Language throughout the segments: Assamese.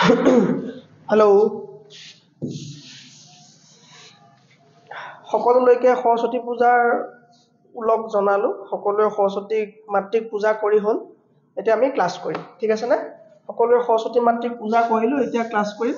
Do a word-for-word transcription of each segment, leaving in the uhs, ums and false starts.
हेलो সকলোলৈকে সৰস্বতী পূজাৰ উলক জনালো সকলোৱে সৰস্বতী মাতৃক পূজা কৰি হল এতিয়া আমি ক্লাস কৰিম ঠিক আছে না সকলোৱে সৰস্বতী মাতৃক পূজা কৰিলো এতিয়া ক্লাস কৰিম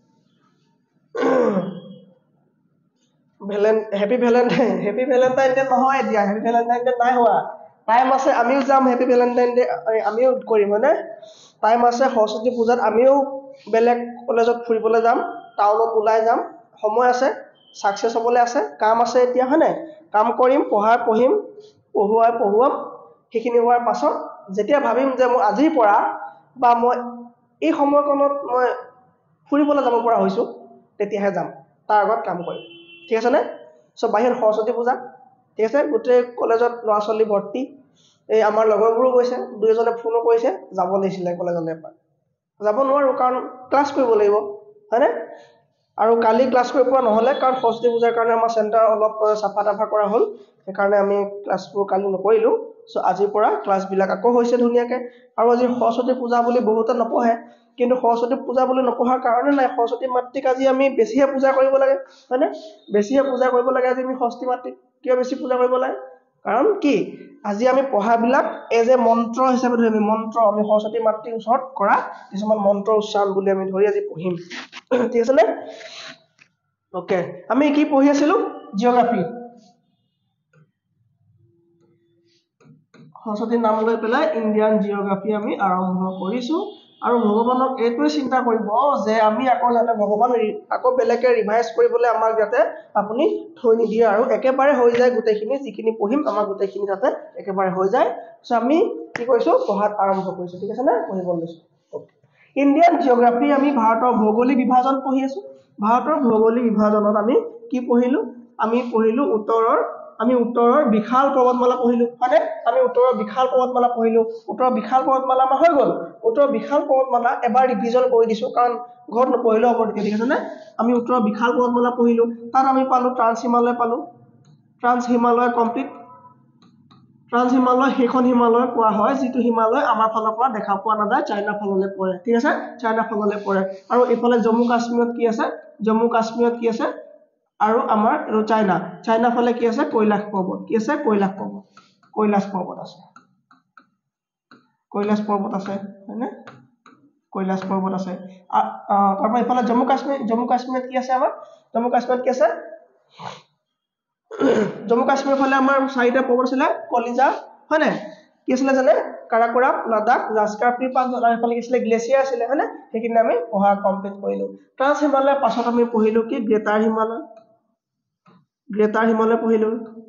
ভেলেন happy Valentine happy Valentine day নহয় দিয়া হ্যাপি ভ্যালেন্টাইন ডে নাই হোৱা টাইম আছে আমিও যাম হ্যাপি ভ্যালেন্টাইন ডে আমিও কৰিম না টাইম আছে সৰস্বতী পূজাত আমিও বেলেগ কলেজত ফুৰিবলৈ যাম টাউনত ওলাই যাম সময় আছে সাকসেস হ'বলৈ আছে কাম আছে এতিয়া হয়নে কাম কৰিম পঢ়া পঢ়িম পঢ়ুৱাই পঢ়ুৱাম সেইখিনি হোৱাৰ পাছত যেতিয়া ভাবিম যে মই আজিৰ পৰা বা মই এই সময়কণত মই ফুৰিবলৈ যাব পৰা হৈছো তেতিয়াহে যাম তাৰ আগত কাম কৰিম ঠিক আছে নে সো বাহিৰ সৰস্বতী পূজা ঠিক আছে গোটে কলেজত ল'ৰা ছোৱালী ভৰ্তি এই আমাৰ লগৰবোৰো গৈছে দুইজনে ফোনো কৰিছে যাব লাগিছিলে কলেজলৈ এপাক যাব নোৱাৰো কাৰণ ক্লাস কৰিব লাগিব হয়নে আৰু কালি ক্লাস কৰিব পৰা নহলে কাৰণ সৰস্বতী পূজাৰ কাৰণে আমাৰ চেণ্টাৰ অলপ সাফা তাফা কৰা হ'ল সেই কাৰণে আমি ক্লাসবোৰ কালি নকৰিলো সো আজিৰ পৰা ক্লাস বিলাক আকৌ হৈছে ধুনিয়াকে আৰু আজি সৰস্বতী পূজা বুলি বহুতে নপঢ়ে কিন্তু সৰস্বতী পূজা বুলি নপঢ়াৰ কাৰণে নাই সৰস্বতী মাতৃক আজি আমি বেছিহে পূজা কৰিব লাগে হয়নে বেছিহে পূজা কৰিব লাগে আজি আমি সৰস্বতী মাতৃক কিয় বেছি পূজা কৰিব লাগে কাৰণ কি আজি আমি পঢ়াবিলাক এজ এ মন্ত্ৰ হিচাপে ধৰি আমি মন্ত্ৰ আমি সৰস্বতী মাতৃৰ ওচৰত কৰা কিছুমান মন্ত্ৰ উচ্চাৰণ বুলি আমি ধৰি আজি পঢ়িম ঠিক আছে নে ওকে আমি কি পঢ়ি আছিলো জিওগ্ৰাফি সৰস্বতী নাম লৈ পেলাই ইণ্ডিয়ান জিওগ্ৰাফি আমি আৰম্ভ কৰিছো আৰু ভগৱানক এইটোৱে চিন্তা কৰিব যে আমি আকৌ যাতে ভগৱান আকৌ বেলেগে ৰিভাইজ কৰিবলৈ আমাক যাতে আপুনি থৈ নিদিয়ে আৰু একেবাৰে হৈ যায় গোটেইখিনি যিখিনি পঢ়িম আমাৰ গোটেইখিনি যাতে একেবাৰে হৈ যায় সো আমি কি কৰিছো পঢ়াত আৰম্ভ কৰিছো ঠিক আছে না পঢ়িব লৈছো ইণ্ডিয়ান জিওগ্ৰাফি আমি ভাৰতৰ ভৌগোলিক বিভাজন পঢ়ি আছো ভাৰতৰ ভৌগোলিক বিভাজনত আমি কি পঢ়িলো আমি পঢ়িলো উত্তৰৰ আমি উত্তৰৰ বিশাল পৰ্বতমালা পঢ়িলো মানে আমি উত্তৰৰ বিশাল পৰ্বতমালা পঢ়িলো উত্তৰৰ বিশাল পৰ্বতমালা আমাৰ হৈ গল উত্তৰৰ বিশাল পৰ্বতমালা এবাৰ ৰিভিজন কৰি দিছো কাৰণ ঘৰত নপঢ়িলো হ'ব ঠিক আছে না আমি উত্তৰৰ বিশাল পৰ্বতমালা পঢ়িলো তাত আমি পালো ট্ৰান্স হিমালয় পালো trans Himalaya complete trans Himalaya হেখন হিমালয় কোৱা হয় যেটো হিমালয় আমাৰ ফালৰ পৰা দেখা পোৱা নাযায় চাইনা ফাললৈ পৰে ঠিক আছে চাইনা ফাললৈ পৰে আৰু এফালে জম্মু কাশ্মীৰত কি আছে জম্মু কাশ্মীৰত কি আছে আৰু আমাৰ চাইনা চাইনা ফালে কি আছে কৈলাশ পৰ্বত কি আছে কৈলাশ পৰ্বত কৈলাশ পৰ্বত আছে কৈলাশ পৰ্বত আছে হয়নে কৈলাশ পৰ্বত আছে তাৰপৰা এফালে জম্মু কাশ্মীৰ জম্মু কাশ্মীৰত কি আছে আমাৰ জম্মু কাশ্মীৰত কি আছে জম্মু কাশ্মীৰৰ ফালে আমাৰ চাৰিটা পৰ্বত আছে কলিজা হয়নে কি আছিল জানে কাৰাকোৰাম লাডাখ জাস্কাৰ পি পাঁচ আৰু এফালে কি আছিল গ্লেচিয়াৰ আছিল হয়নে সেইখিনি আমি পঢ়া কমপ্লিট কৰিলো ট্ৰান্স হিমালয় পাছত আমি পঢ়িলো কি গ্ৰেটাৰ হিমালয় গ্ৰেটাৰ হিমালয় পঢ়িলো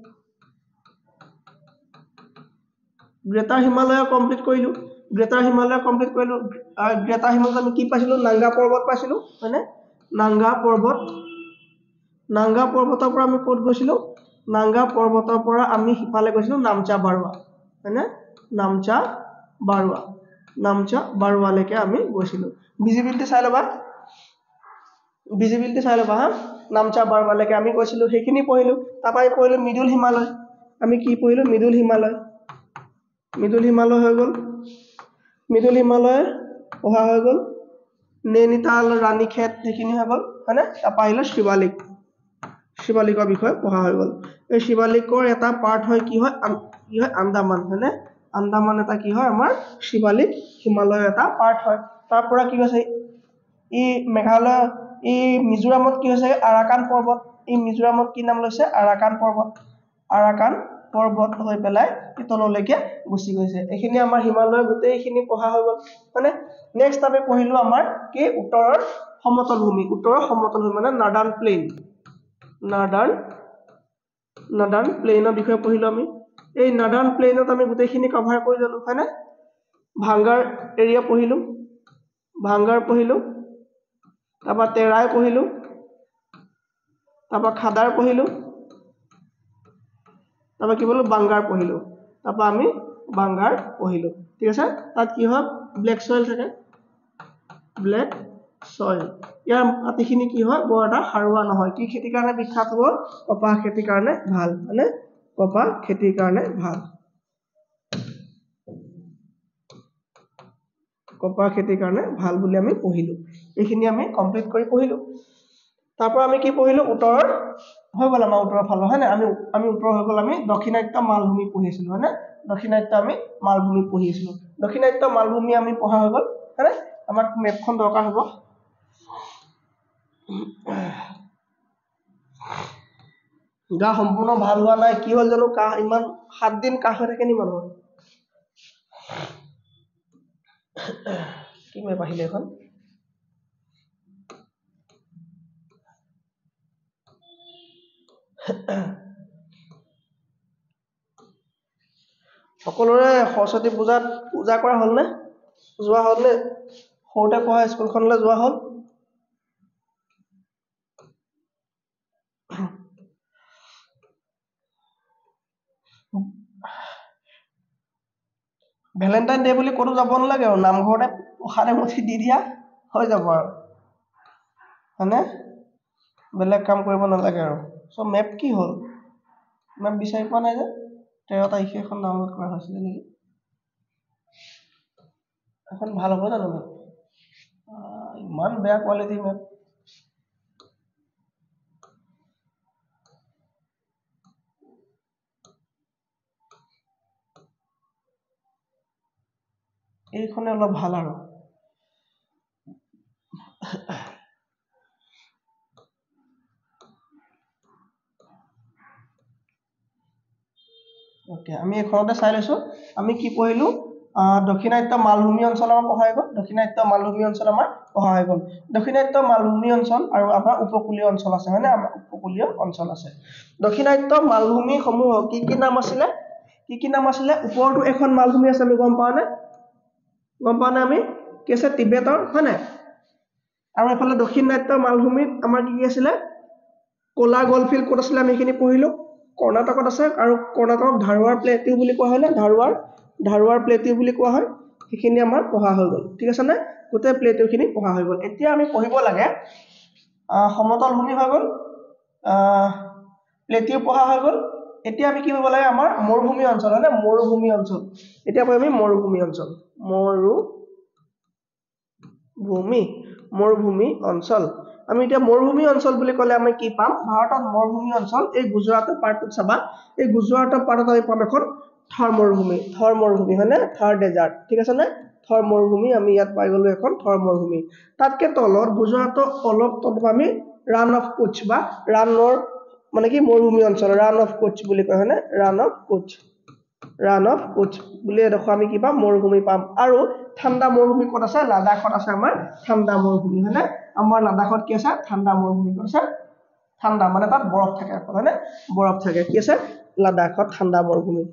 গ্ৰেটাৰ হিমালয় কমপ্লিট কৰিলো গ্ৰেটাৰ হিমালয় কমপ্লিট কৰিলো গ্ৰেটাৰ হিমালয়ত আমি কি পাইছিলো নাংগা পৰ্বত পাইছিলো হয়নে নাংগা পৰ্বত নাংগা পৰ্বতৰ পৰা আমি ক'ত গৈছিলো নাংগা পৰ্বতৰ পৰা আমি হিফালে গৈছিলো নামচা বাৰৱা হয়নে নামচা বাৰৱা নামচা বাৰৱালৈকে আমি গৈছিলো ভিজিবিলিটি চাই লবা ভিজিবিলিটি চাই লবা হা নামচা বাৰৱালৈকে আমি গৈছিলো সেইখিনি পঢ়িলো তাৰপৰা আমি পঢ়িলো মিডল হিমালয় আমি কি পঢ়িলো মিডল হিমালয় মিডল হিমালয় হৈ গল মিডল হিমালয় পঢ়া হৈ গল নৈনিতাল ৰাণীখেত সেইখিনি হৈ গল হয়নে তাৰপৰা আহিলো শিৱালিক শিৱালিকৰ বিষয়ে পঢ়া হৈ গল এই শিৱালিকৰ এটা পাৰ্ট হয় কি হয় কি হয় আন্দামান হয়নে আন্দামান এটা কি হয় আমাৰ শিৱালিক হিমালয়ৰ এটা পাৰ্ট হয় তাৰ পৰা কি হৈছে ই মেঘালয় ই মিজোৰামত কি হৈছে আৰাকান পৰ্বত ই মিজোৰামত কি নাম লৈছে আৰাকান পৰ্বত আৰাকান পৰ্বত হৈ পেলাই তললৈকে গুচি গৈছে এইখিনি আমাৰ হিমালয় গোটেইখিনি পঢ়া হৈ গল মানে নেক্সট আমি পঢ়িলো আমাৰ কি উত্তৰৰ সমতল ভূমি উত্তৰৰ সমতল ভূমি মানে নৰ্দাৰ্ণ প্লেইন নৰ্দাৰ্ণ নৰ্দাৰ্ণ প্লেইনৰ বিষয়ে পঢ়িলো আমি এই নৰ্দাৰ্ণ প্লেইনত আমি গোটেইখিনি কভাৰ কৰি ললো হয়নে ভাংগাৰ এৰিয়া পঢ়িলো ভাংগাৰ পঢ়িলো তাৰপৰা তেৰাই পঢ়িলো তাৰপৰা খাদাৰ পঢ়িলো তাৰপৰা কি বলো বাংগাৰ পঢ়িলো তাৰপৰা আমি বাংগাৰ পঢ়িলো ঠিক আছে তাত কি হয় ব্লেক সয়েল থাকে ব্লেক সয়েল ইয়াৰ মাটিখিনি কি হয় বৰ এটা সাৰুৱা নহয় কি খেতিৰ কাৰণে বিখ্যাত হ'ব কপাহ খেতিৰ কাৰণে ভাল মানে কপাহ খেতিৰ কাৰণে ভাল কপাহ খেতিৰ কাৰণে ভাল বুলি আমি পঢ়িলো এইখিনি আমি কমপ্লিট কৰি পঢ়িলো তাৰ পৰা আমি কি পঢ়িলো উত্তৰ হৈ গল আমাৰ উত্তৰ ফালৰ হয় না আমি আমি উত্তৰ হৈ গল আমি দক্ষিণাত্য মালভূমি পঢ়িছিলো হয় না দক্ষিণাত্য আমি মালভূমি পঢ়িছিলো দক্ষিণাত্য মালভূমি আমি পঢ়া হৈ গল হয় না আমাক মেপখন দৰকাৰ হ'ব গা সম্পূৰ্ণ ভাল হোৱা নাই কি হল জানো কাহ ইমান সাত দিন কাহ হৈ থাকে নি মানুহৰ কি মেপ আহিলে এখন সকলোৰে সৰস্বতী পূজাত পূজা কৰা হল নে যোৱা হল নে সৰুতে পঢ়া স্কুলখনলৈ যোৱা হল ভ্যালেন্টাইন ডে বুলি ক'তো যাব নালাগে আৰু নামঘৰতে প্ৰসাদে মুঠি দি দিয়া হৈ যাব আৰু হয়নে বেলেগ কাম কৰিব নালাগে আৰু সো মেপ কি হল মেপ বিচাৰি পোৱা নাই যে তেৰ তাৰিখে এখন ডাউনলোড কৰা হৈছিল নেকি এখন ভাল হ'ব জানো মেপ ইমান বেয়া কোৱালিটি মেপ এইখনে অলপ ভাল আৰু ওকে আমি এখনতে চাই লৈছো আমি কি পঢ়িলো দক্ষিণাত্য মালভূমি অঞ্চল আমাৰ পঢ়া হৈ গ'ল দক্ষিণাত্য মালভূমি অঞ্চল আমাৰ পঢ়া হৈ গ'ল দক্ষিণাত্য মালভূমি অঞ্চল আৰু আমাৰ উপকূলীয় অঞ্চল আছে হয়নে আমাৰ উপকূলীয় অঞ্চল আছে দক্ষিণাত্য মালভূমি সমূহ কি কি নাম আছিল কি কি নাম আছিল ওপৰটো এখন মালভূমি আছে আমি গম পাওঁ নে গম পাওঁ নে আমি কি আছে তিবেতৰ হয় নাই আৰু এফালে দক্ষিণাত্য মালভূমিত আমাৰ কি কি আছিল কোলা গলফিল্ড কোড আছিল আমি এখিনি পঢ়িলো কৰ্ণাটকত আছে আৰু কৰ্ণাটকক ধাৰৱাৰ প্লেটিউ বুলি কোৱা হয় না ধাৰৱাৰ ধাৰৱাৰ প্লেটিউ বুলি কোৱা হয় সেইখিনি আমাৰ পঢ়া হৈ গ'ল ঠিক আছে না গোটেই প্লেটিউখিনি পঢ়া হৈ গ'ল এতিয়া আমি পঢ়িব লাগে সমতল ভূমি হৈ গ'ল প্লেটিউ পঢ়া হৈ গ'ল এতিয়া আমি কি কৰিব লাগে আমাৰ মৰুভূমি অঞ্চল হয় না মৰুভূমি অঞ্চল এতিয়া পঢ়িম আমি মৰুভূমি অঞ্চল মৰু ভূমি মৰুভূমি অঞ্চল আমি এতিয়া মৰুভূমি অঞ্চল বুলি ক'লে আমি কি পাম ভাৰতত মৰুভূমি অঞ্চল এই গুজৰাটৰ পাৰ্টত চাবা এই গুজৰাটৰ পাৰ্টত আমি পাম এখন থৰ মৰুভূমি থৰ মৰুভূমি হয়নে থৰ ডেজাৰ্ট ঠিক আছে নে থৰ মৰুভূমি আমি ইয়াত পাই গলো এখন থৰ মৰুভূমি তাতকে তলত গুজৰাটৰ অলপ তলত আমি ৰান অফ কোচ বা ৰানৰ মানে কি মৰুভূমি অঞ্চল ৰান অফ কোচ বুলি কয় হয়নে ৰান অফ কোচ ৰান অফ কোচ বুলি দেখো আমি কি পাম মৰুভূমি পাম আৰু ঠাণ্ডা মৰুভূমি ক'ত আছে লাডাখত আছে আমাৰ ঠাণ্ডা মৰুভূমি হয়নে আমাৰ লাডাখত কি আছে ঠাণ্ডা মৰুভূমি ক'ত আছে ঠাণ্ডা মানে তাত বৰফ থাকে হয়নে বৰফ থাকে কি আছে লাডাখত ঠাণ্ডা মৰুভূমি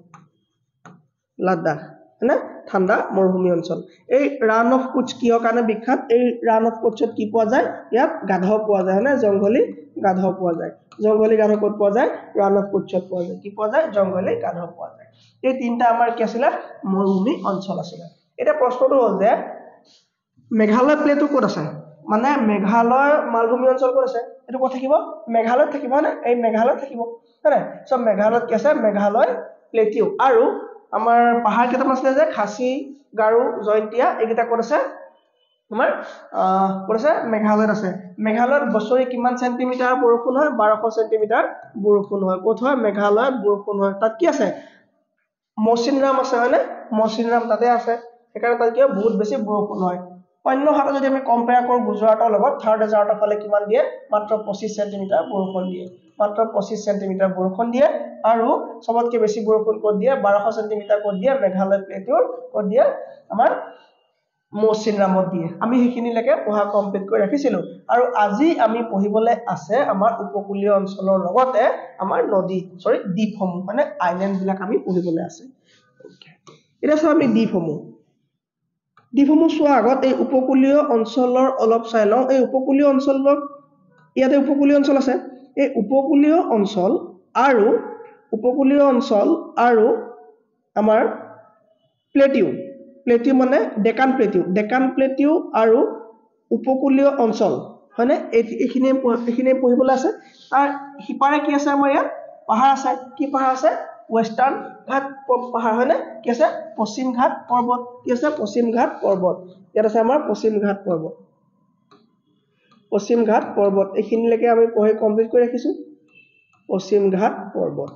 লাডাখ হয়নে ঠাণ্ডা মৰুভূমি অঞ্চল এই ৰান অফ কোচ কিহৰ কাৰণে বিখ্যাত এই ৰান অফ কোচত কি পোৱা যায় ইয়াত গাধ পোৱা যায় হয়নে জংগলী গাধ পোৱা যায় জংগলী গাধ ক'ত পোৱা যায় ৰান অফ কোচত পোৱা যায় কি পোৱা যায় জংগলী গাধ পোৱা যায় এই তিনটা আমাৰ কি আছিল মৰুভূমি অঞ্চল আছিল এটা প্ৰশ্নটো হ'ল যে মেঘালয় প্লেটো ক'ত আছে মানে মেঘালয় মালভূমি অঞ্চল ক'ত আছে এটো ক'ত থাকিব মেঘালয়ত থাকিব না এই মেঘালয়ত থাকিব হয়নে সব মেঘালয়ত কি আছে মেঘালয় প্লেটিউ আৰু আমাৰ পাহাৰ কেইটামান আছে যে খাসী গাৰু জয়ন্তীয়া এইকেইটা ক'ত আছে আমাৰ ক'ত আছে মেঘালয়ত আছে মেঘালয়ত বছৰি কিমান সেন্টিমিটাৰ বৰষুণ হয় বাৰশ সেন্টিমিটাৰ বৰষুণ হয় ক'ত হয় মেঘালয়ত বৰষুণ হয় তাত কি আছে মৌচিনৰাম আছে হয়নে মৌচিনৰাম তাতে আছে সেইকাৰণে তাত কি বহুত বেছি বৰষুণ হয় অন্য হাতে যদি আমি কম্পেয়াৰ কৰো গুজৰাটৰ লগত থাৰ্ড ডেজাৰ্টৰ ফালে কিমান দিয়ে মাত্ৰ পঁচিছ সেন্টিমিটাৰ বৰষুণ দিয়ে মাত্ৰ পঁচিছ সেন্টিমিটাৰ বৰষুণ দিয়ে আৰু সবতকে বেছি বৰষুণ ক'ত দিয়ে বাৰশ সেন্টিমিটাৰ ক'ত দিয়ে মেঘালয় প্লেটৰ ক'ত দিয়ে আমাৰ মৌচিনৰামত দিয়ে আমি সেইখিনিলৈকে পঢ়া কমপ্লিট কৰি ৰাখিছিলো আৰু আজি আমি পঢ়িবলৈ আছে আমাৰ উপকূলীয় অঞ্চলৰ লগতে আমাৰ নদী সৰি দ্বীপসমূহ মানে আইল্যান্ড বিলাক আমি পঢ়িবলৈ আছে এটা চাও আমি দ্বীপসমূহ দ্বীপসমূহ চোৱাৰ আগত এই উপকূলীয় অঞ্চলৰ অলপ চাই লওঁ এই উপকূলীয় অঞ্চলৰ ইয়াতে উপকূলীয় অঞ্চল আছে এই উপকূলীয় অঞ্চল আৰু উপকূলীয় অঞ্চল আৰু আমাৰ প্লেটিউ প্লেটিউ মানে ডেকান প্লেটিউ ডেকান প্লেটিউ আৰু উপকূলীয় অঞ্চল হয়নে এইখিনি এইখিনি পঢ়িবলৈ আছে আৰু হিপাৰে কি আছে আমাৰ ইয়াত পাহাৰ আছে কি পাহাৰ আছে ৱেষ্টাৰ্ণ ঘাট পাহাৰ হয়নে কি আছে পশ্চিম ঘাট পৰ্বত কি আছে পশ্চিম ঘাট পৰ্বত ইয়াত আছে আমাৰ পশ্চিম ঘাট পৰ্বত পশ্চিম ঘাট পৰ্বত এইখিনিলৈকে আমি পঢ়ি কমপ্লিট কৰি ৰাখিছো পশ্চিম ঘাট পৰ্বত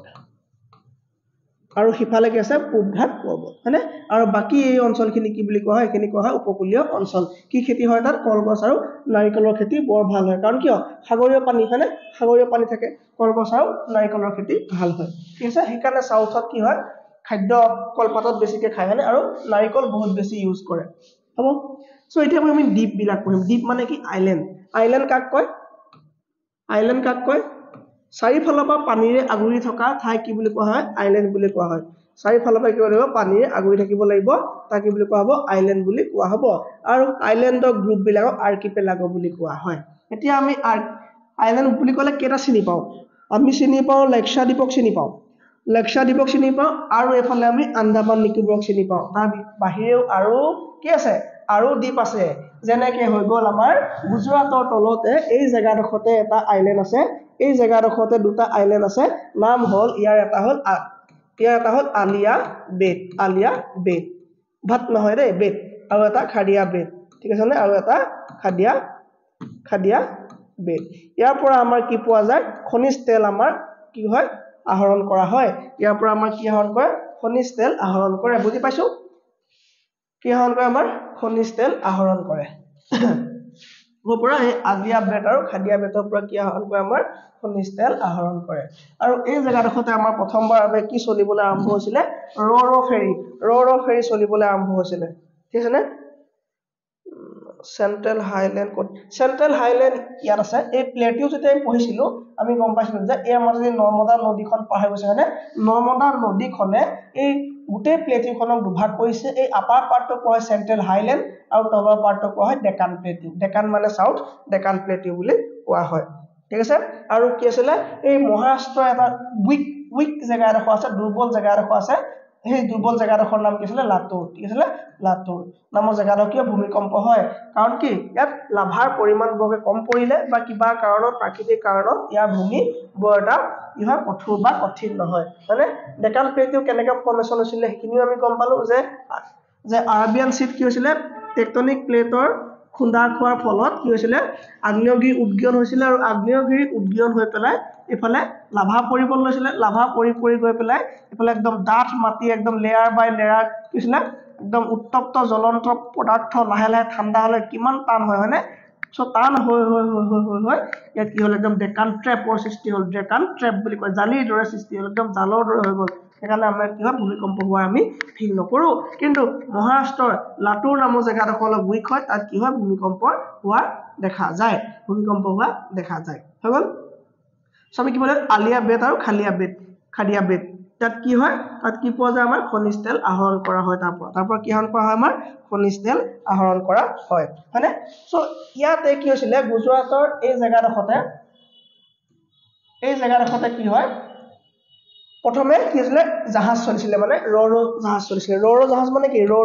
আৰু হিফালে কি আছে পূব ঘাট পৰ্বত হয়নে আৰু বাকি এই অঞ্চলখিনি কি বুলি কোৱা হয় এখিনি কোৱা হয় উপকূলীয় অঞ্চল কি খেতি হয় তাত কলগছ আৰু নাৰিকলৰ খেতি বৰ ভাল হয় কাৰণ কিয় সাগৰীয় পানী হয়নে সাগৰীয় পানী থাকে কলগছ আৰু নাৰিকলৰ খেতি ভাল হয় ঠিক আছে সেইকাৰণে সাউথত কি হয় খাদ্য কলপাতত বেছিকে খায় হয়নে আৰু নাৰিকল বহুত বেছি ইউজ কৰে হ'ব সো এতিয়া আমি দ্বীপ বিলাক পঢ়িম দ্বীপ মানে কি আইল্যান্ড আইল্যান্ড কাক কয় আইল্যান্ড কাক কয় চাৰিফালৰ পৰা পানীৰে আগুৰি থকা ঠাই কি বুলি কোৱা হয় আইল্যান্ড বুলি কোৱা হয় চাৰিফালৰ পৰা কি কৰিব পানীৰে আগুৰি থাকিব লাগিব তাক কি বুলি কোৱা হ'ব আইল্যান্ড বুলি কোৱা হ'ব আৰু আইল্যান্ডৰ গ্ৰুপ বিলাকক আৰ্কিপেলাগো বুলি কোৱা হয় এতিয়া আমি আইল্যান্ড বুলি ক'লে কেটা চিনি পাওঁ আমি চিনি পাওঁ লাক্ষাদ্বীপক চিনি পাওঁ লাক্ষাদ্বীপক চিনি পাওঁ আৰু এফালে আমি আন্দামান নিকোবৰক চিনি পাওঁ তাৰ বাহিৰেও আৰু কি আছে আৰু দ্বীপ আছে যেনেকে হৈ গ'ল আমাৰ গুজৰাটৰ তলতে এই জায়গাডখতে এটা আইল্যান্ড আছে এই জায়গাডখতে দুটা আইল্যান্ড আছে নাম হল ইয়াৰ এটা হল ইয়াৰ এটা হল আলিয়া বেট আলিয়া বেট ভাত নহয় ৰে বেট আৰু এটা খাদিয়া বেট ঠিক আছে নে আৰু এটা খাদিয়া খাদিয়া বেট ইয়াৰ পৰা আমাৰ কি পোৱা যায় খনিজ তেল আমাৰ কি হয় আহৰণ কৰা হয় ইয়াৰ পৰা আমাৰ কি আহৰণ কৰে খনিজ তেল আহৰণ কৰে বুজি পাইছো কি আহৰণ কৰে আমাৰ খনিজ তেল আহৰণ কৰে গো পৰা এই আলিয়া বেট আৰু খাদিয়া বেটৰ পৰা কি আহৰণ কৰে আমাৰ খনিজ তেল আহৰণ কৰে আৰু এই জায়গাডখতে আমাৰ প্ৰথমবাৰ আমি কি চলিবলৈ আৰম্ভ হৈছিল ৰ'ৰ ফেৰী ৰ'ৰ ফেৰী চলিবলৈ আৰম্ভ হৈছিল ঠিক আছে নে সেন্ট্ৰেল হাইল্যান্ড কোড সেন্ট্ৰেল হাইল্যান্ড ইয়াত আছে এই প্লেটিউ যেতে আমি পঢ়িছিলো আমি গম পাইছিলো যে এই আমাৰ যে নৰ্মদা নদীখন পাৰ গৈছে মানে নৰ্মদা নদীখনে এই গোটেই প্লেটিউখনক দুভাগ কৰিছে এই আপাৰ পাৰ্টটো কোৱা হয় সেন্ট্ৰেল হাইল্যান্ড আৰু তলৰ পাৰ্টটো কোৱা হয় ডেকান প্লেটিউ ডেকান মানে সাউথ ডেকান প্লেটিউ বুলি কোৱা হয় ঠিক আছে আৰু কি আছিল এই মহাৰাষ্ট্ৰ এটা উইক উইক জায়গা এডোখৰ আছে দুৰ্বল জায়গা এডোখৰ আছে সেই দুৰ্বল জায়গাডোখৰ নাম কি আছিল লাতুৰ ঠিক আছে লাতুৰ নামৰ জায়গাডোখৰ কিয় ভূমিকম্প হয় কাৰণ কি ইয়াত লাভাৰ পৰিমাণ বৰকে কম পৰিলে বা কিবা কাৰণত প্ৰাকৃতিক কাৰণত ইয়াৰ ভূমি বৰ এটা কি হয় কঠোৰ বা কঠিন নহয় মানে ডেকান প্লেটিউ কেনেকৈ ফৰ্মেশন হৈছিল সেইখিনিও আমি গম পালো যে যে আৰাবিয়ান চিট কি হৈছিল টেকটনিক প্লেটৰ খুন্দা খোৱাৰ ফলত কি হৈছিল আগ্নেয়গিৰি উদ্গীয়ন হৈছিল আৰু আগ্নেয়গিৰি উদ্গীয়ন হৈ পেলাই এফালে লাভা পৰিব লৈছিল লাভা পৰি পৰি গৈ পেলাই এফালে একদম ডাঠ মাটি একদম লেয়াৰ বাই লেয়াৰ কি হৈছিল একদম উত্তপ্ত জ্বলন্ত পদাৰ্থ লাহে লাহে ঠাণ্ডা হলে কিমান টান হয় হয়নে সো টান হৈ হৈ হৈ হৈ হৈ হৈ ইয়াত কি হ'ল একদম ডেকান ট্ৰেপৰ সৃষ্টি হ'ল ডেকান ট্ৰেপ বুলি কয় জালিৰ দৰে সৃষ্টি হ'ল একদম জালৰ দৰে হৈ গ'ল সেইকাৰণে আমাৰ কি হয় ভূমিকম্প হোৱাৰ আমি ফিল নকৰো কিন্তু মহাৰাষ্ট্ৰৰ লাতুৰ নামৰ জেগাডোখৰ অলপ উইক হয় তাত কি হয় ভূমিকম্প হোৱা দেখা যায় ভূমিকম্প হোৱা দেখা যায় হৈ গ'ল সো আমি কি বলে আলিয়া বেট আৰু খালিয়া বেট খাদিয়া বেট তাত কি হয় তাত কি পোৱা যায় আমাৰ খনিজ তেল আহৰণ কৰা হয় তাৰ পৰা তাৰ পৰা কি আহৰণ কৰা হয় আমাৰ খনিজ তেল আহৰণ কৰা হয় হয়নে সো ইয়াতে কি হৈছিল গুজৰাটৰ এই জায়গাডোখতে এই জায়গাডোখতে কি হয় প্ৰথমে কি হৈছিল জাহাজ চলিছিল মানে ৰ'ৰ জাহাজ চলিছিল ৰ'ৰ জাহাজ মানে কি ৰ'ৰ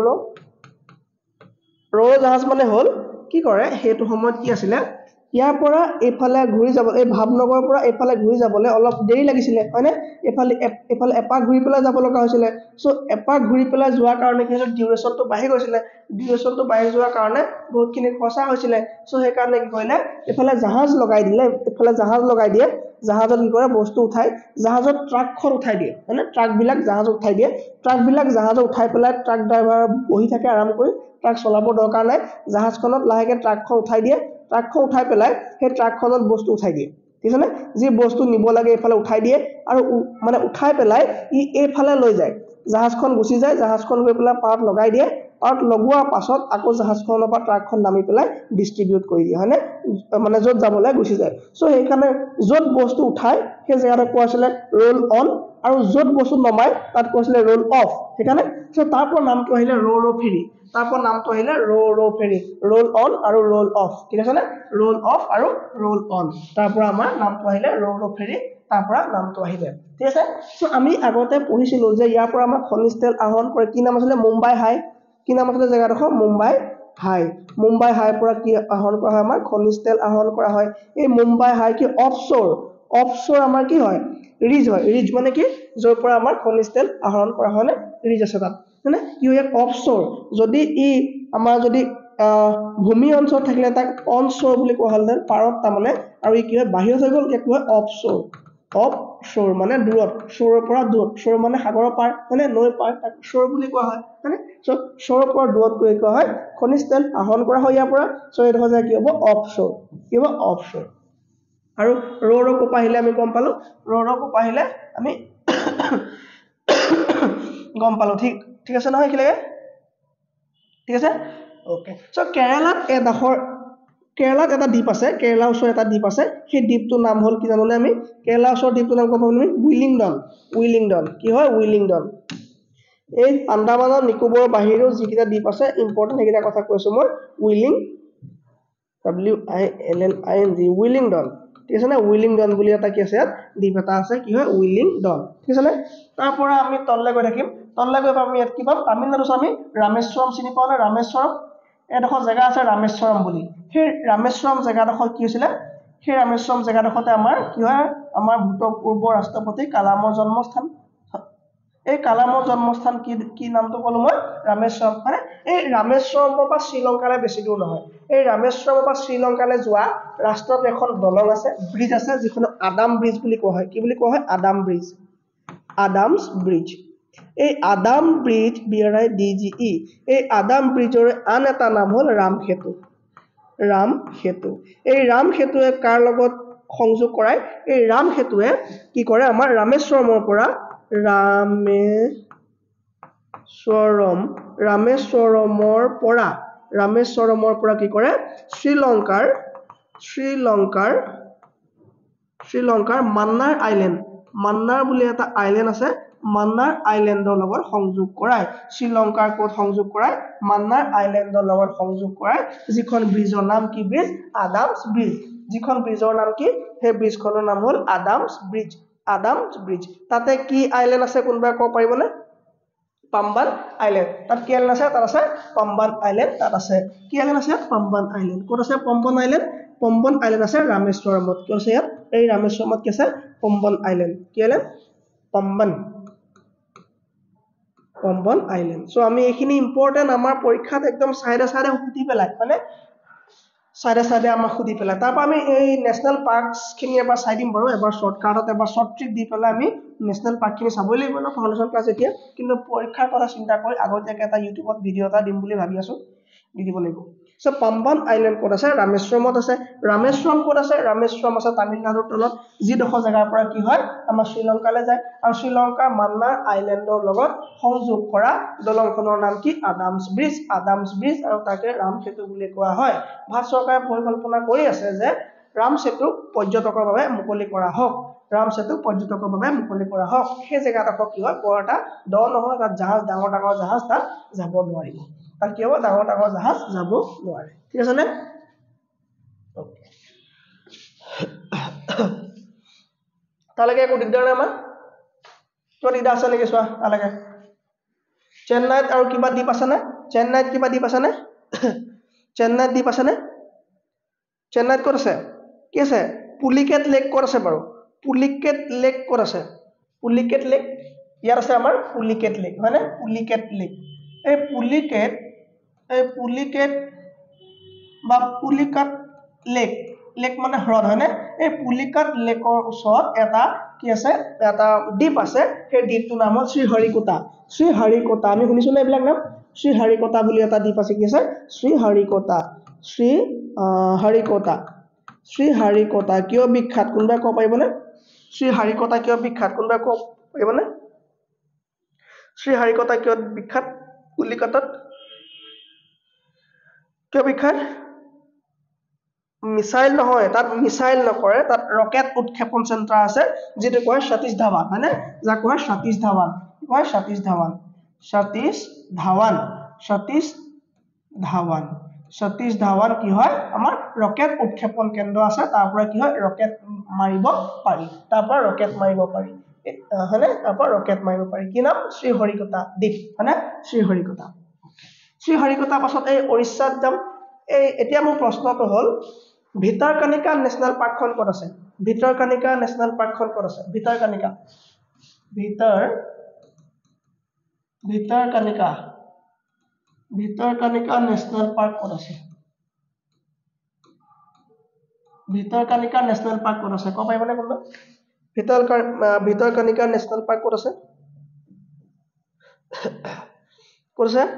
ৰ'ৰ জাহাজ মানে হ'ল কি কৰে হেতু সময়ত কি আছিল ইয়াৰ পৰা এফালে ঘূৰি যাব এই ভাৱনগৰৰ পৰা এফালে ঘূৰি যাবলৈ অলপ দেৰি লাগিছিল হয়নে এফালে এফালে এপাক ঘূৰি পেলাই যাব লগা হৈছিল সো এপাক ঘূৰি পেলাই যোৱাৰ কাৰণে কি হৈছিল ডিউৰেচনটো বাঢ়ি গৈছিল ডিউৰেচনটো বাঢ়ি যোৱাৰ কাৰণে বহুতখিনি খৰচা হৈছিল সো সেই কাৰণে কি কৰিলে এফালে জাহাজ লগাই দিলে এফালে জাহাজ লগাই দিয়ে জাহাজত কি কৰে বস্তু উঠাই জাহাজত ট্ৰাকখন উঠাই দিয়ে মানে ট্ৰাক বিলাক জাহাজত উঠাই দিয়ে ট্ৰাক বিলাক জাহাজত উঠাই পেলাই ট্ৰাক ড্ৰাইভাৰ বহি থাকে আৰাম কৰি ট্ৰাক চলাব দৰকাৰ নাই জাহাজখনত লাহেকে ট্ৰাকখন উঠাই দিয়ে ট্ৰাকখন উঠাই পেলাই সেই ট্ৰাকখনত বস্তু উঠাই দিয়ে ঠিক আছে যি বস্তু নিব লাগে এফালে উঠাই দিয়ে আৰু মানে উঠাই পেলাই ই এইফালে লৈ যায় জাহাজখন গুচি যায় জাহাজখন গৈ পেলাই পাৰত লগাই দিয়ে পাৰত লগোৱাৰ পাছত আকৌ জাহাজখনৰ পৰা ট্ৰাকখন নামি পেলাই ডিস্ট্ৰিবিউট কৰি দিয়ে হয়নে মানে য'ত যাবলৈ গুচি যায় সো সেইকাৰণে য'ত বস্তু উঠাই সেই জেগাটো কোৱা আছিলে ৰোল অন আৰু য'ত বস্তু নমাই তাত কৈছিলে ৰোল অফ সেইকাৰণে সো তাৰ পৰা নামটো আহিলে ৰ' ৰ' ফেৰী তাৰ পৰা নামটো আহিলে ro' ro' ferry roll on আৰু ৰোল অফ ঠিক আছে নে ৰোল অফ আৰু ৰোল অন তাৰ পৰা আমাৰ নামটো আহিলে ৰ' ৰ' ফেৰী তাৰ পৰা নামটো আহিলে ঠিক আছে সো আমি আগতে পঢ়িছিলো যে ইয়াৰ পৰা আমাৰ খনিজ তেল আহৰণ কৰে কি নাম আছিলে মুম্বাই হাই কি নাম আছিলে জেগাডোখৰ মুম্বাই হাই মুম্বাই হাইৰ পৰা কি আহৰণ কৰা হয় আমাৰ খনিজ তেল আহৰণ কৰা হয় এই মুম্বাই হাই কি অফশোৰ অফশোৰ আমাৰ কি হয় ৰিজ হয় ৰিজ মানে কি যৰ পৰা আমাৰ খনিজ তেল আহৰণ কৰা হয় ৰিজ আছে তাত মানে কি হয় অফশোৰ যদি ই আমাৰ যদি ভূমি অঞ্চল থাকিলে তাক অনশোৰ বুলি কোৱা হ'ল পাৰত তাৰমানে আৰু ই কি হয় বাহিৰত হৈ গ'ল কি হয় অফশোৰ অফশোৰ মানে দূৰত শোৰৰ পৰা দূৰত শোৰ মানে সাগৰৰ পাৰ মানে নৈ পাৰ তাক শোৰ বুলি কোৱা হয় মানে সো শোৰৰ পৰা দূৰত গৈ কোৱা হয় খনিজ তেল আহৰণ কৰা হয় ইয়াৰ পৰা সো এইটো হৈ যায় কি হ'ব অফশোৰ কি হ'ব অফশোৰ আৰু ৰ ৰ কোপ আহিলে আমি গম পালো ৰ ৰ কোপ আহিলে আমি গম পালো ঠিক ঠিক আছে নহয় কি লাগে ঠিক আছে ওকে সো কেৰালাত এডখৰ কেৰালাত এটা দ্বীপ আছে কেৰালাৰ ওচৰত এটা দ্বীপ আছে সেই দ্বীপটোৰ নাম হ'ল কি জানোনে আমি কেৰালাৰ ওচৰৰ দ্বীপটোৰ নাম ক'ব আমি উইলিংডন উইলিংডন কি হয় উইলিংডন এই আন্দামান আৰু নিকোবৰ বাহিৰেও যিকেইটা দ্বীপ আছে ইম্পৰ্টেণ্ট সেইকেইটা কথা কৈছো মই Willing W I L L I N G Willingdon ঠিক আছে না উইলিংডন বুলি এটা কি আছে ইয়াত দ্বীপ এটা আছে কি হয় উইলিংডন ঠিক আছে তাৰ পৰা আমি তললৈ গৈ থাকিম তললৈ গৈ আমি ইয়াত কি পাম তামিলনাডুত আমি ৰামেশ্বৰম চিনি পাওঁ না ৰামেশ্বৰম এডোখৰ জেগা আছে ৰামেশ্বৰম বুলি সেই ৰামেশ্বৰম জেগাডোখৰ কি হৈছিলে সেই ৰামেশ্বৰম জেগাডোখৰতে আমাৰ কি হয় আমাৰ ভূতপূৰ্ব ৰাষ্ট্ৰপতি কালামৰ জন্মস্থান এই কালামৰ জন্মস্থান কি কি নামটো ক'লো মই ৰামেশ্বৰম মানে এই ৰামেশ্বৰমৰ পৰা শ্ৰীলংকালৈ বেছি দূৰ নহয় এই ৰামেশ্বৰমৰ পৰা শ্ৰীলংকালৈ যোৱা ৰাস্তাত এখন দলং আছে ব্ৰিজ আছে যিখন আদাম ব্ৰিজ বুলি কোৱা হয় কি বুলি কোৱা হয় আদাম ব্ৰিজ আদামছ ব্ৰিজ এই Adam bridge B R I D G E এই আদাম ব্ৰিজৰ আন এটা নাম হ'ল ৰাম সেতু ৰাম সেতু এই ৰাম সেতুৱে কাৰ লগত সংযোগ কৰায় এই ৰাম সেতুৱে কি কৰে আমাৰ ৰামেশ্বৰমৰ পৰা ৰামেশ্বৰম ৰামেশ্বৰমৰ পৰা ৰামেশ্বৰমৰ পৰা কি কৰে শ্ৰীলংকাৰ শ্ৰীলংকাৰ শ্ৰীলংকাৰ মান্নাৰ আইলেণ্ড মান্নাৰ বুলি এটা আইলেণ্ড আছে মান্নাৰ আইলেণ্ডৰ লগত সংযোগ কৰায় শ্ৰীলংকাৰ ক'ত সংযোগ কৰায় মান্নাৰ আইলেণ্ডৰ লগত সংযোগ কৰায় যিখন ব্ৰিজৰ নাম কি ব্ৰিজ আদামছ ব্ৰিজ যিখন ব্ৰিজৰ নাম কি সেই ব্ৰিজখনৰ নাম হ'ল আদামছ ব্ৰিজ আদামছ ব্ৰিজ তাতে কি আইলেণ্ড আছে কোনোবাই ক'ব পাৰিবনে পাম্বান আইলেণ্ড তাত কি আইলেণ্ড আছে তাত আছে পাম্বান আইলেণ্ড তাত আছে কি আইলেণ্ড আছে পাম্বান আইলেণ্ড ক'ত আছে পাম্বান আইলেণ্ড পম্বন আইলেণ্ড আছে ৰামেশ্বৰমত কি আছে ইয়াত এই ৰামেশ্বৰমত কি আছে পম্বন আইলেণ্ড কি island Pamban Pamban island so আমি এইখিনি ইম্পৰ্টেন্ট আমাৰ পৰীক্ষাত একদম সাইডে সাইডে সুধি পেলাই মানে সাইডে সাইডে আমাৰ সুধি পেলাই তাৰপৰা আমি এই নেশ্যনেল পাৰ্কছ খিনি এবাৰ চাই দিম বাৰু এবাৰ শৰ্টকাটত এবাৰ শৰ্ট ট্ৰিক দি পেলাই আমি নেশ্যনেল পাৰ্কখিনি চাবই লাগিব ন ফাউণ্ডেশ্যন ক্লাছ এতিয়া কিন্তু পৰীক্ষাৰ কথা চিন্তা কৰি আগতীয়াকৈ এটা ইউটিউবত ভিডিঅ' এটা দিম বুলি ভাবি আছো দি দিব লাগিব সো পাম্বান আইলেণ্ড ক'ত আছে ৰামেশ্বৰমত আছে ৰামেশ্বৰম ক'ত আছে ৰামেশ্বৰম আছে তামিলনাডুৰ তলত যিডোখৰ জেগাৰ পৰা কি হয় আমাৰ শ্ৰীলংকালৈ যায় আৰু শ্ৰীলংকাৰ মান্নাৰ আইলেণ্ডৰ লগত সংযোগ কৰা দলংখনৰ নাম কি আদামছ ব্ৰিজ আদামছ ব্ৰিজ আৰু তাকে ৰাম সেতু বুলি কোৱা হয় ভাৰত চৰকাৰে পৰিকল্পনা কৰি আছে যে ৰাম সেতু পৰ্যটকৰ বাবে মুকলি কৰা হওক ৰাম সেতু পৰ্যটকৰ বাবে মুকলি কৰা হওক সেই জেগাডোখৰ কি হয় বৰ এটা দ নহয় তাত জাহাজ ডাঙৰ ডাঙৰ জাহাজ তাত যাব নোৱাৰিব তাত কি হ'ব ডাঙৰ ডাঙৰ জাহাজ যাব নোৱাৰে ঠিক আছে নে তালৈকে একো দিগদাৰ নাই আমাৰ কিবা দিগদাৰ আছে নেকি চোৱা তালৈকে চেন্নাইত আৰু কিবা দ্বীপ আছে নে চেন্নাইত কিবা দ্বীপ আছে নে চেন্নাইত দ্বীপ আছে নে চেন্নাইত ক'ত আছে কি আছে পুলিকেট লেক ক'ত আছে বাৰু পুলিকেট লেক ক'ত আছে পুলিকেট লেক ইয়াত আছে আমাৰ পুলিকেট লেক হয়নে পুলিকেট লেক এই পুলিকেট এই পুলিকেট বা পুলিকাট লেক লেক মানে হ্ৰদ হয়নে এই পুলিকাট লেকৰ ওচৰত এটা কি আছে এটা দ্বীপ আছে সেই দ্বীপটোৰ নাম হ'ল শ্ৰীহৰিকোটা শ্ৰীহৰিকোটা আমি শুনিছো না এইবিলাক নাম শ্ৰীহৰিকোটা বুলি এটা দ্বীপ আছে কি আছে শ্ৰীহৰিকোটা শ্ৰী হৰিকোটা শ্ৰীহৰিকোটা কিয় বিখ্যাত কোনোবাই ক'ব পাৰিবনে শ্ৰীহৰিকোটা কিয় বিখ্যাত কোনোবাই ক'ব পাৰিবনে শ্ৰীহৰিকোটা কিয় বিখ্যাত পুলিকাটত কিয় বিখ্যাত মিসাইল নহয় তাত মিসাইল নকৰে তাত ৰকেট উৎক্ষেপণ চেণ্টাৰ আছে যেটো কয় সতীশ ধাৱান মানে যাক কয় সতীশ ধাৱান কয় সতীশ ধাৱান সতীশ ধাৱান সতীশ ধাৱান সতীশ ধাৱান কি হয় আমাৰ ৰকেট উৎক্ষেপণ কেন্দ্ৰ আছে তাৰ পৰা কি হয় ৰকেট মাৰিব পাৰি তাৰ পৰা ৰকেট মাৰিব পাৰি হয়নে তাৰ পৰা ৰকেট মাৰিব পাৰি কি নাম শ্ৰীহৰিকোটা দ্বীপ হয়নে শ্ৰীহৰিকোটা শ্ৰীহৰিকোটা পাছত এই ওড়িশাত যাম এই এতিয়া মোৰ প্ৰশ্নটো হ'ল ভিতৰকণিকা নেশ্যনেল পাৰ্কখন ক'ত আছে ভিতৰকণিকা নেশ্যনেল পাৰ্কখন ক'ত আছে ভিতৰকণিকা ভিতৰ ভিতৰকণিকা ভিতৰকণিকা নেশ্যনেল পাৰ্ক ক'ত আছে ভিতৰকণিকা নেশ্যনেল পাৰ্ক ক'ত আছে ক'ব পাৰিবনে কোনোবা ভিতৰ ভিতৰকণিকা নেশ্যনেল পাৰ্ক ক'ত আছে ক'ত আছে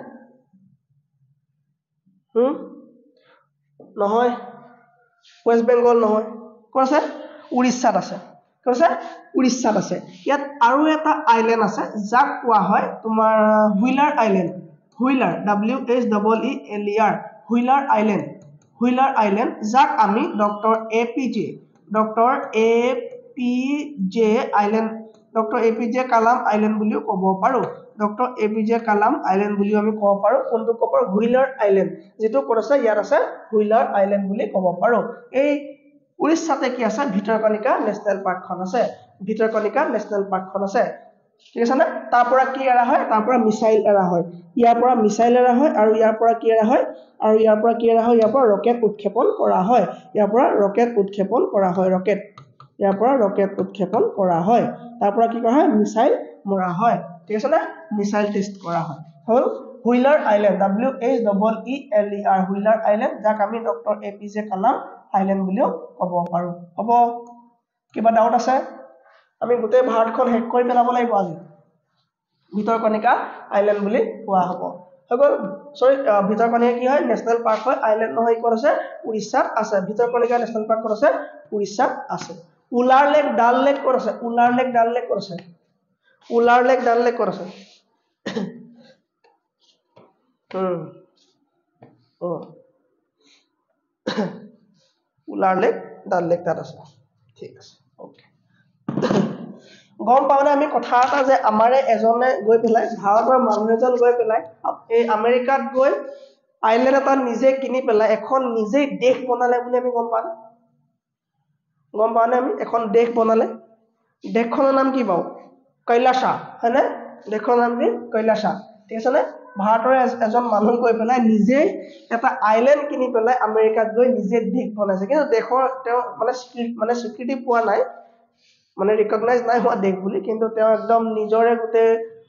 হুম নহয় ওয়েস্ট বেংগল নহয় ক'ত আছে উৰিষ্যাত আছে ক'ত আছে উৰিষ্যাত আছে ইয়াত আৰু এটা আইল্যান্ড আছে যাক কোৱা হয় তোমাৰ Wheeler island Wheeler W H double E L E R Wheeler island Wheeler island যাক আমি doctor A P J doctor A P J island doctor A P J Kalam island বুলিও ক'ব পাৰো doctor A P J Kalam island বুলিও আমি ক'ব পাৰো কোনটো ক'ব পাৰো হুইলাৰ আইল্যান্ড যেটো ক'ত আছে ইয়াত আছে হুইলাৰ আইল্যান্ড বুলি ক'ব পাৰো এই উৰিষ্যাতে কি আছে ভিতৰকণিকা নেশ্যনেল পাৰ্কখন আছে ভিতৰকণিকা নেশ্যনেল পাৰ্কখন আছে ঠিক আছে না তাৰ পৰা কি এৰা হয় তাৰ পৰা মিসাইল এৰা হয় ইয়াৰ পৰা মিসাইল এৰা হয় আৰু ইয়াৰ পৰা কি এৰা হয় আৰু ইয়াৰ পৰা কি এৰা হয় ইয়াৰ পৰা ৰকেট উৎক্ষেপণ কৰা হয় ইয়াৰ পৰা ৰকেট উৎক্ষেপণ কৰা হয় ৰকেট ইয়াৰ পৰা ৰকেট উৎক্ষেপণ কৰা হয় তাৰ পৰা কি কৰা হয় মিসাইল মৰা হয় ঠিক আছে না মিসাইল টেষ্ট কৰা হয় হল Wheeler island W H double E L E R Wheeler island যাক আমি doctor A P J Kalam island বুলিও ক'ব পাৰো হ'ব কিবা ডাউট আছে আমি গোটেই ভাৰতখন হেক কৰি পেলাব লাগিব আজি ভিতৰকণিকা আইল্যান্ড বুলি কোৱা হ'ব হগল সৰি ভিতৰকণিকা কি হয় নেশ্যনেল পাৰ্ক হয় আইল্যান্ড নহয় ক'ত আছে উৰিষ্যাত আছে ভিতৰকণিকা নেশ্যনেল পাৰ্ক ক'ত আছে উৰিষ্যাত আছে উলাৰ লেক ডাল লেক ক'ত আছে উলাৰ লেক ডাল লেক ক'ত আছে উলাৰ লেক ডাল লেক ক'ত আছে হুম ও উলাৰ লেক ডাল লেক তাত আছে ঠিক আছে ওকে গম পাওনে আমি কথা এটা যে আমাৰে এজনে গৈ পেলাই ভাৰতৰ মানুহ এজন গৈ পেলাই এই আমেৰিকাত গৈ আইল্যান্ড এটা নিজে কিনি পেলাই এখন নিজে দেশ বনালে বুলি আমি গম পাম গম পাওনে আমি এখন দেশ বনালে দেশখনৰ নাম কি বাও কৈলাশা হয়নে দেশখনৰ নাম কি কৈলাশা ঠিক আছে নে ভাৰতৰ এজন মানুহ গৈ পেলাই নিজে এটা আইল্যান্ড কিনি পেলাই আমেৰিকাত গৈ নিজে দেশ বনাইছে কিন্তু দেশৰ তেওঁ মানে মানে স্বীকৃতি পোৱা নাই মানে ৰিকগনাইজ নাই হোৱা দেশ বুলি কিন্তু তেওঁ একদম নিজৰে গুতে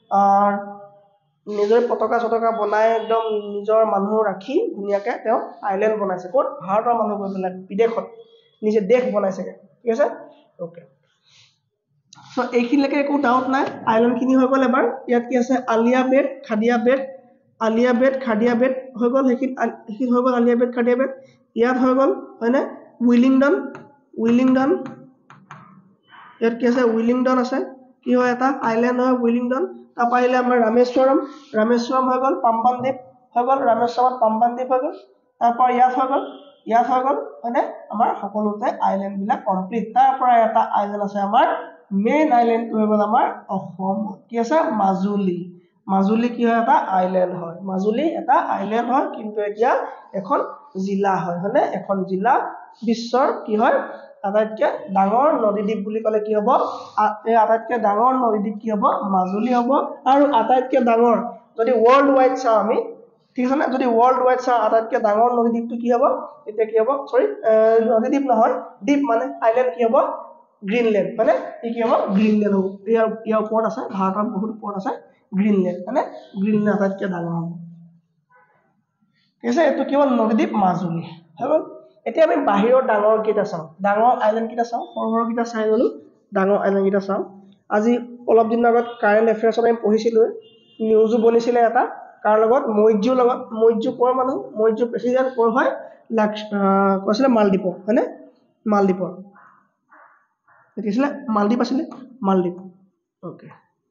নিজৰ পতাকা চতকা বনাই একদম নিজৰ মানুহ ৰাখি ধুনিয়াকে তেওঁ আইল্যান্ড বনাইছে ক'ত ভাৰতৰ মানুহ গৈ পেলাই বিদেশত নিজে দেশ বনাইছে ঠিক আছে ওকে সো এইখিনিলৈকে একো ডাউট নাই আইল্যান্ড খিনি হৈ গ'ল এবাৰ ইয়াত কি আছে আলিয়া বেট খাদিয়া বেট আলিয়া বেট খাদিয়া বেট হৈ গ'ল সেইখিনি সেইখিনি হৈ গ'ল আলিয়া বেট খাদিয়া বেট ইয়াত হৈ গ'ল হয়নে উইলিংডন উইলিংডন ইয়াত কি আছে উইলিংডন আছে কি হয় এটা আইল্যান্ড হয় উইলিংডন তাৰ পাৰিলে আমাৰ ৰামেশ্বৰম ৰামেশ্বৰম হৈ গ'ল পাম্বান দ্বীপ হৈ গ'ল ৰামেশ্বৰমত পাম্বান দ্বীপ হৈ গ'ল তাৰ পৰা ইয়াত হৈ গ'ল ইয়াত হৈ গ'ল হয়নে আমাৰ সকলোতে আইল্যান্ড বিলাক কমপ্লিট তাৰ পৰা এটা আইল্যান্ড আছে আমাৰ মেইন আইল্যান্ড হৈ গ'ল আমাৰ অসম কি আছে মাজুলী মাজুলী কি হয় এটা আইল্যান্ড হয় মাজুলী এটা আইল্যান্ড হয় কিন্তু এতিয়া এখন জিলা হয় হয়নে এখন জিলা বিশ্বৰ কি হয় আটাইতকৈ ডাঙৰ নদীদ্বীপ বুলি ক'লে কি হ'ব এই আটাইতকৈ ডাঙৰ নদীদ্বীপ কি হ'ব মাজুলী হ'ব আৰু আটাইতকৈ ডাঙৰ যদি ওয়াৰ্ল্ড ওয়াইড চাও আমি ঠিক আছে না যদি ওয়াৰ্ল্ড ওয়াইড চাও আটাইতকৈ ডাঙৰ নদীদ্বীপটো কি হ'ব এতিয়া কি হ'ব সৰি নদীদ্বীপ নহয় দ্বীপ মানে আইল্যান্ড কি হ'ব গ্ৰীনল্যান্ড মানে কি হ'ব গ্ৰীনল্যান্ড হ'ব ইয়াৰ ইয়াৰ ওপৰত আছে ভাৰতৰ বহুত ওপৰত আছে গ্ৰীনল্যান্ড মানে গ্ৰীনল্যান্ড আটাইতকৈ ডাঙৰ হ'ব ঠিক আছে এইটো কি হ'ল নদীদ্বীপ মাজুলী হ'ব এতিয়া আমি বাহিৰৰ ডাঙৰ কেইটা চাওঁ ডাঙৰ আইল্যান্ড কেইটা চাওঁ সৰু সৰু কেইটা চাই গ'লো ডাঙৰ আইল্যান্ড কেইটা চাওঁ আজি অলপ দিনৰ আগত কাৰেণ্ট এফেয়াৰ্ছত আমি পঢ়িছিলোঁ নিউজো বনিছিলে এটা কাৰ লগত মৈজুৰ লগত মৈজু কৰ মানুহ মৈজু প্ৰেসিডেন্ট কৰ হয় কৈছিলে মালদ্বীপৰ হয়নে মালদ্বীপৰ দেখিছিলে মালদ্বীপ আছিলে মালদ্বীপ ওকে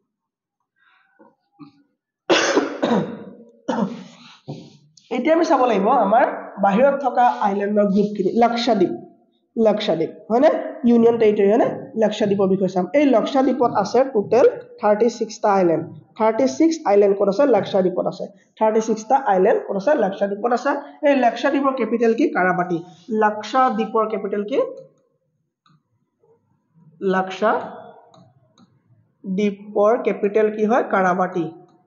এতিয়া আমি চাব লাগিব আমাৰ বাহিৰত থকা আইল্যান্ডৰ গ্ৰুপখিনি লাক্ষাদ্বীপ লাক্ষাদ্বীপ হয়নে ইউনিয়ন টেৰিটৰি হয়নে লাক্ষাদ্বীপৰ বিষয়ে চাম এই লাক্ষাদ্বীপত আছে টোটেল থাৰ্টি ছিক্সটা আইল্যান্ড থাৰ্টি ছিক্স আইল্যান্ড ক'ত আছে লাক্ষাদ্বীপত আছে থাৰ্টি ছিক্সটা আইল্যান্ড ক'ত আছে লাক্ষাদ্বীপত আছে এই লাক্ষাদ্বীপৰ কেপিটেল কি কাৰাবাটি লাক্ষাদ্বীপৰ কেপিটেল কি লাক্ষাদ্বীপৰ কেপিটেল কি হয় কাৰাবাটি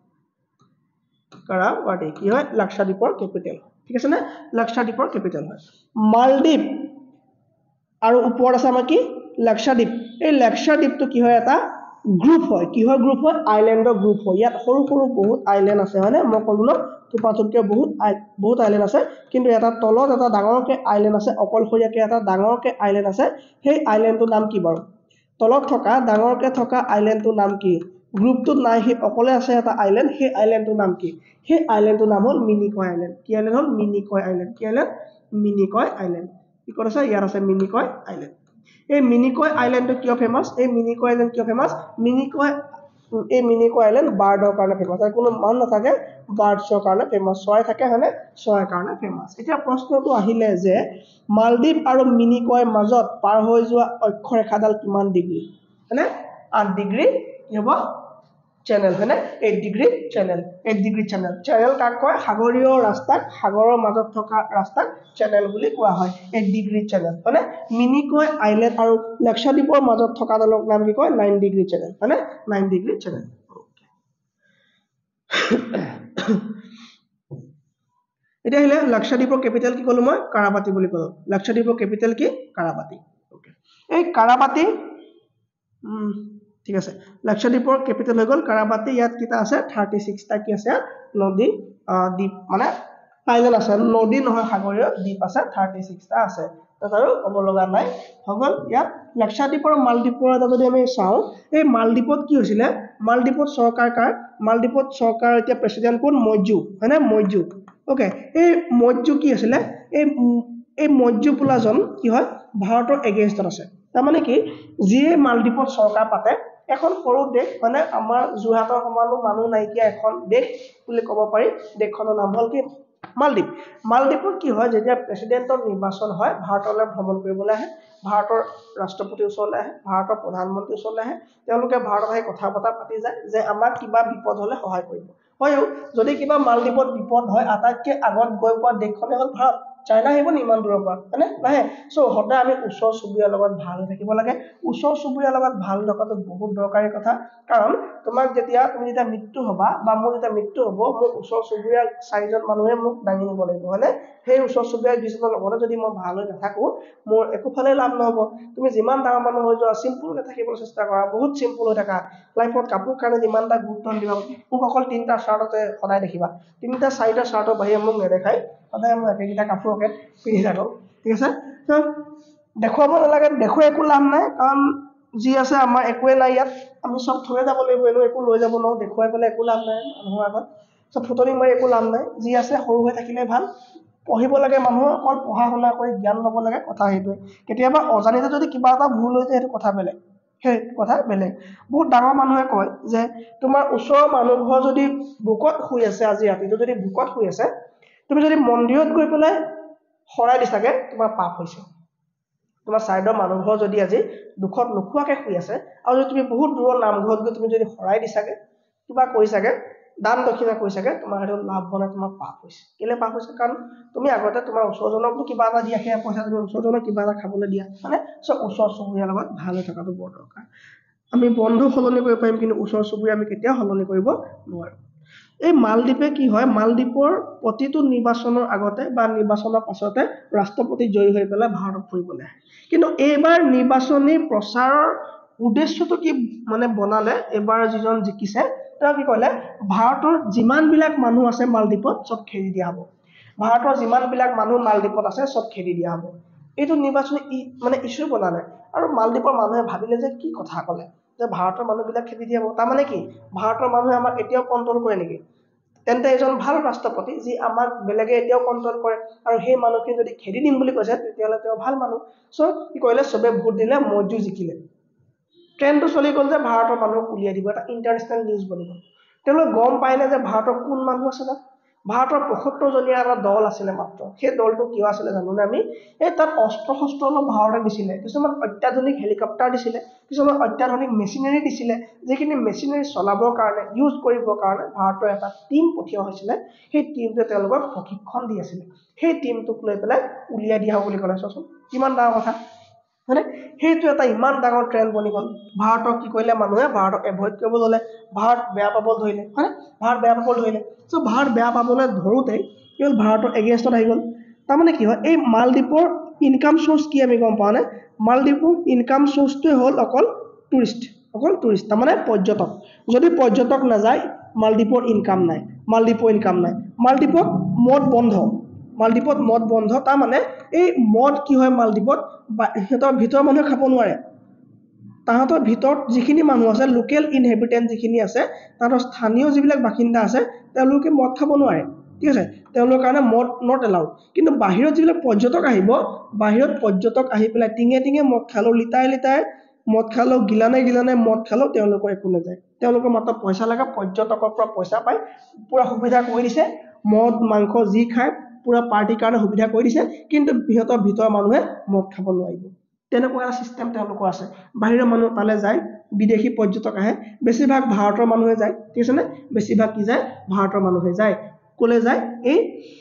কাৰাবাটি কি হয় লাক্ষাদ্বীপৰ কেপিটেল ঠিক আছে না লাক্ষাদ্বীপৰ কেপিটেল হয় মালদ্বীপ আৰু ওপৰত আছে আমাৰ কি লাক্ষাদ্বীপ এই লাক্ষাদ্বীপটো কি হয় এটা গ্ৰুপ হয় কিহৰ গ্ৰুপ হয় আইল্যান্ডৰ গ্ৰুপ হয় ইয়াত সৰু সৰু বহুত আইল্যান্ড আছে হয়নে মই ক'লো থুপাথুপকে বহুত বহুত আইল্যান্ড আছে কিন্তু এটা তলত এটা ডাঙৰকে আইল্যান্ড আছে অকলশৰীয়াকে এটা ডাঙৰকে আইল্যান্ড আছে সেই আইল্যান্ডটোৰ নাম কি বাৰু তলত থকা ডাঙৰকে থকা আইল্যান্ডটোৰ নাম কি গ্ৰুপটোত নাই হি অকলে আছে এটা আইল্যান্ড সেই আইল্যান্ডটোৰ নাম কি সেই আইল্যান্ডটোৰ নাম হ'ল মিনিকয় আইল্যান্ড কি আইল্যান্ড হ'ল মিনিকয় আইল্যান্ড কি আইল্যান্ড মিনিকয় আইল্যান্ড কি ক'ত আছে ইয়াত আছে মিনিকয় আইল্যান্ড এই মিনিকয় আইল্যান্ডটো কিয় ফেমাস এই মিনিকয় আইল্যান্ড কিয় ফেমাস মিনিকয় এই মিনিকয় আইল্যান্ড বাৰ্ডৰ কাৰণে ফেমাস আৰু কোনো মান নাথাকে বাৰ্ডছৰ কাৰণে ফেমাস চৰাই থাকে হয়নে চৰাইৰ কাৰণে ফেমাস এতিয়া প্ৰশ্নটো আহিলে যে মালদ্বীপ আৰু মিনিকয়ৰ মাজত পাৰ হৈ যোৱা অক্ষৰেখাডাল কিমান ডিগ্ৰী হয়নে আঠ ডিগ্ৰী কি হ'ব channel হয়নে eight degree channel eight degree channel channel কাক কয় সাগৰীয় ৰাস্তাক সাগৰৰ মাজত থকা ৰাস্তাক channel বুলি কোৱা হয় eight degree channel হয়নে মিনিকয় আইল্যান্ড আৰু লাক্ষাদ্বীপৰ মাজত থকা দলক নাম কি কয় nine degree channel হয়নে nine degree channel এটা হলে লাক্ষাদ্বীপৰ ক্যাপিটাল কি কলো মই কাৰাবাতি বুলি কলো লাক্ষাদ্বীপৰ ক্যাপিটাল কি কাৰাবাতি ওকে এই কাৰাবাতি উম ঠিক আছে লাক্ষাদ্বীপৰ ক্যাপিটাল হৈ গল কাৰাবাতি ইয়াত কিটা আছে thirty-six টা কি আছে নদী দ্বীপ মানে আইল্যান্ড আছে নদী নহয় সাগৰীয় দ্বীপ আছে thirty-six টা আছে তাৰো ক'ব লগা নাই হগল ইয়াত লাক্ষাদ্বীপৰ মালদ্বীপৰ এটা যদি আমি চাও এই মালদ্বীপত কি হৈছিল মালদ্বীপত চৰকাৰ কাৰ মালদ্বীপত চৰকাৰ এতিয়া প্ৰেসিডেন্ট কোন মজ্জু হয়নে মজ্জু ওকে এই মজ্জু কি আছিল এই এই মজ্জু পুলাজন কি হয় ভাৰতৰ এগেইনষ্টত আছে তাৰ মানে কি যিয়ে মালদ্বীপত চৰকাৰ পাতে এখন সৰু দেশ মানে আমাৰ জুহাতৰ সমানো মানুহ নাইকিয়া এখন দেশ বুলি ক'ব পাৰি দেশখনৰ নাম হ'ল কি মালদ্বীপ মালদ্বীপত কি হয় যেতিয়া প্ৰেসিডেন্টৰ নিৰ্বাচন হয় ভাৰতলৈ ভ্ৰমণ কৰিবলৈ আহে ভাৰতৰ ৰাষ্ট্ৰপতি ওচৰলৈ আহে ভাৰতৰ প্ৰধানমন্ত্ৰী ওচৰলৈ আহে তেওঁলোকে ভাৰতত আহি কথা বতৰা পাতি যায় যে আমাক কিবা বিপদ হলে সহায় কৰিব হয়ও যদি কিবা মালদ্বীপত বিপদ হয় আটাইতকৈ আগত গৈ পোৱা দেশখনে হ'ল ভাৰত চাইনা আহিব নিমান দূৰৰ পৰা হয়নে নাহে সো হতে আমি ওচৰ চুবুৰীয়াৰ লগত ভাল থাকিব লাগে ওচৰ চুবুৰীয়াৰ লগত ভাল থকাটো বহুত দৰকাৰী কথা কাৰণ তোমাক যেতিয়া তুমি যেতিয়া মৃত্যু হবা বা মোৰ যেতিয়া মৃত্যু হ'ব মোৰ ওচৰ চুবুৰীয়াৰ চাৰিজন মানুহে মোক দাঙি নিব লাগিব হয়নে সেই ওচৰ চুবুৰীয়াৰ কিছুমান লগতে যদি মই ভাল হৈ নাথাকো মোৰ একোফালে লাভ নহব তুমি যিমান ডাঙৰ মানুহ হৈ যোৱা সিম্পলকে থাকিবলৈ চেষ্টা কৰা বহুত সিম্পল হৈ থাকা লাইফত কাপোৰ কাৰণে যিমানটা গুৰুত্ব দিবা মোক অকল তিনটা শাৰ্টতে সদায় দেখিবা তিনটা চাৰিটা শাৰ্টৰ বাহিৰে মোক নেদেখাই সদায় মই একেটা কাপোৰকে পিন্ধি থাকো ঠিক আছে তো দেখুৱাব নালাগে দেখুৱাই একো লাভ নাই কাৰণ যি আছে আমাৰ একোৱে নাই ইয়াত আমি সব থৈ যাব লাগিব এনো একো লৈ যাব নোৱাৰো দেখুৱাই পেলাই একো লাভ নাই মানুহৰ আগত সব ফুটনি মাৰি একো লাভ নাই যি আছে সৰু হৈ থাকিলে ভাল পঢ়িব লাগে মানুহ অকল পঢ়া শুনা কৰি জ্ঞান ল'ব লাগে কথা হেতুৱে কেতিয়াবা অজানিতে যদি কিবা এটা ভুল হৈ যায় সেইটো কথা বেলেগ সেই কথা বেলেগ বহুত ডাঙৰ মানুহে কয় যে তোমাৰ ওচৰৰ মানুহ ঘৰ যদি বুকত শুই আছে আজি ৰাতিটো যদি বুকত শুই আছে তুমি যদি মন্দিৰত গৈ পেলাই হৰাই দিছাগে তোমাৰ পাপ হৈছে তোমাৰ সাইডৰ মানুহ ঘৰ যদি আজি দুখত নুখুৱাকে শুই আছে আৰু যদি তুমি বহুত দূৰৰ নামঘৰত গৈ তুমি যদি হৰাই দিছাগে কিবা কৰিছাগে দান দক্ষিণা কৰিছাগে তোমাৰ হেতু লাভ বনে তোমাৰ পাপ হৈছে কেলে পাপ হৈছে কাৰণ তুমি আগতে তোমাৰ ওচৰজনকটো কিবা এটা দিয়া সেই পইচা তুমি ওচৰজনক কিবা এটা খাবলৈ দিয়া মানে সব ওচৰ চুবুৰীয়াৰ লগত ভাল হৈ থকাটো বৰ দৰকাৰ আমি বন্ধু সলনি কৰিব পাৰিম কিন্তু ওচৰ চুবুৰীয়া আমি কেতিয়াও সলনি কৰিব নোৱাৰো এই মালদ্বীপে কি হয় মালদ্বীপৰ প্ৰতিটো নিৰ্বাচনৰ আগতে বা নিৰ্বাচনৰ পাছতে ৰাষ্ট্ৰপতি জয়ী হৈ পেলাই ভাৰতত ফুৰিবলৈ আহে কিন্তু এইবাৰ নিৰ্বাচনী প্ৰচাৰৰ উদ্দেশ্যটো কি মানে বনালে এবাৰ যিজন জিকিছে তেওঁ কি কলে ভাৰতৰ যিমান বিলাক মানুহ আছে মালদ্বীপত সব খেদি দিয়া হ'ব ভাৰতৰ যিমান বিলাক মানুহ মালদ্বীপত আছে সব খেদি দিয়া হ'ব এইটো নিৰ্বাচনী মানে ইস্যু বনালে আৰু মালদ্বীপৰ মানুহে ভাবিলে যে কি কথা কলে যে ভাৰতৰ মানুহবিলাক খেদি দিয়া হ'ব তাৰ মানে কি ভাৰতৰ মানুহে আমাক এতিয়াও কন্ট্ৰোল কৰে নেকি তেন্তে এজন ভাল ৰাষ্ট্ৰপতি যি আমাক বেলেগে এতিয়াও কন্ট্ৰোল কৰে আৰু সেই মানুহখিনি যদি খেদি দিম বুলি কৈছে তেতিয়ালে তেওঁ ভাল মানুহ সো কি কইলে সবে ভোট দিলে মজ্জু জিকিলে ট্ৰেন্ডটো চলি গল যে ভাৰতৰ মানুহক উলিয়াই দিব এটা ইন্টাৰনেশ্যনেল নিউজ বনিব তেওঁলোকে গম পাইলে যে ভাৰতৰ কোন মানুহ আছে না ভাৰতৰ পঁয়সত্তৰ জনীয়া এটা দল আছিল মাত্ৰ সেই দলটো কিয় আছিল জানোনে আমি এই তাত অস্ত্ৰ শস্ত্ৰ অলপ ভাৰতে দিছিলে কিছুমান অত্যাধুনিক হেলিকপ্টাৰ দিছিলে কিছুমান অত্যাধুনিক মেচিনাৰী দিছিলে যিখিনি মেচিনাৰী চলাবৰ কাৰণে ইউজ কৰিবৰ কাৰণে ভাৰতৰ এটা টিম পঠিওৱা হৈছিল সেই টিমটোৱে তেওঁলোকক প্ৰশিক্ষণ দি আছিল সেই টিমটোক লৈ পেলাই উলিয়াই দিয়া বুলি ক'লে চোন কিমান ডাঙৰ কথা মানে সেইটো এটা ইমান ডাঙৰ ট্ৰেন্ড বনি গল ভাৰতক কি কইলে মানুহে ভাৰতক এভয়েড কৰিব ললে ভাৰত বেয়া পাব ধৰিলে হয় ভাৰত বেয়া পাব ধৰিলে সো ভাৰত বেয়া পাবলৈ ধৰোতে কেৱল ভাৰতৰ এগেইনষ্টত আহি গল তাৰ মানে কি হয় এই মালদ্বীপৰ ইনকাম সোর্স কি আমি গম পাওঁ নে মালদ্বীপৰ ইনকাম সোর্সটোৱে হ'ল অকল টুৰিষ্ট অকল টুৰিষ্ট তাৰমানে পৰ্যটক যদি পৰ্যটক নাযায় মালদ্বীপৰ ইনকাম নাই মালদ্বীপৰ ইনকাম নাই মালদ্বীপত মদ বন্ধ মালদ্বীপত মদ বন্ধ তাৰমানে এই মদ কি হয় মালদ্বীপত সিহঁতৰ ভিতৰ মানুহে খাব নোৱাৰে তাহাঁতৰ ভিতৰত যিখিনি মানুহ আছে লোকেল ইনহেবিটেন্ট যিখিনি আছে তাহাঁতৰ স্থানীয় যিবিলাক বাসিন্দা আছে তেওঁলোকে মদ খাব নোৱাৰে ঠিক আছে তেওঁলোকৰ কাৰণে মদ নট এলাউড কিন্তু বাহিৰত যিবিলাক পৰ্যটক আহিব বাহিৰত পৰ্যটক আহি পেলাই টিঙে টিঙে মদ খালো লিটাই লিটাই মদ খালো গিলানে গিলানে মদ খালো তেওঁলোকৰ একো নাযায় তেওঁলোকৰ মাত্ৰ পইচা লাগে পৰ্যটকৰ পৰা পইচা পায় পুৰা সুবিধা কৰি দিছে মদ মাংস যি খায় পুৰা পাৰ্টিৰ কাৰণে সুবিধা কৰি দিছে কিন্তু সিহঁতৰ ভিতৰ মানুহে মদ খাব নোৱাৰিব তেনেকুৱা এটা সিস্টেম তেওঁলোকৰ আছে বাহিৰৰ মানুহ তালে যায় বিদেশী পৰ্যটক আহে বেছিভাগ ভাৰতৰ মানুহে যায় ঠিক আছে নে বেছিভাগ কি যায় ভাৰতৰ মানুহে যায় কোলে যায় এই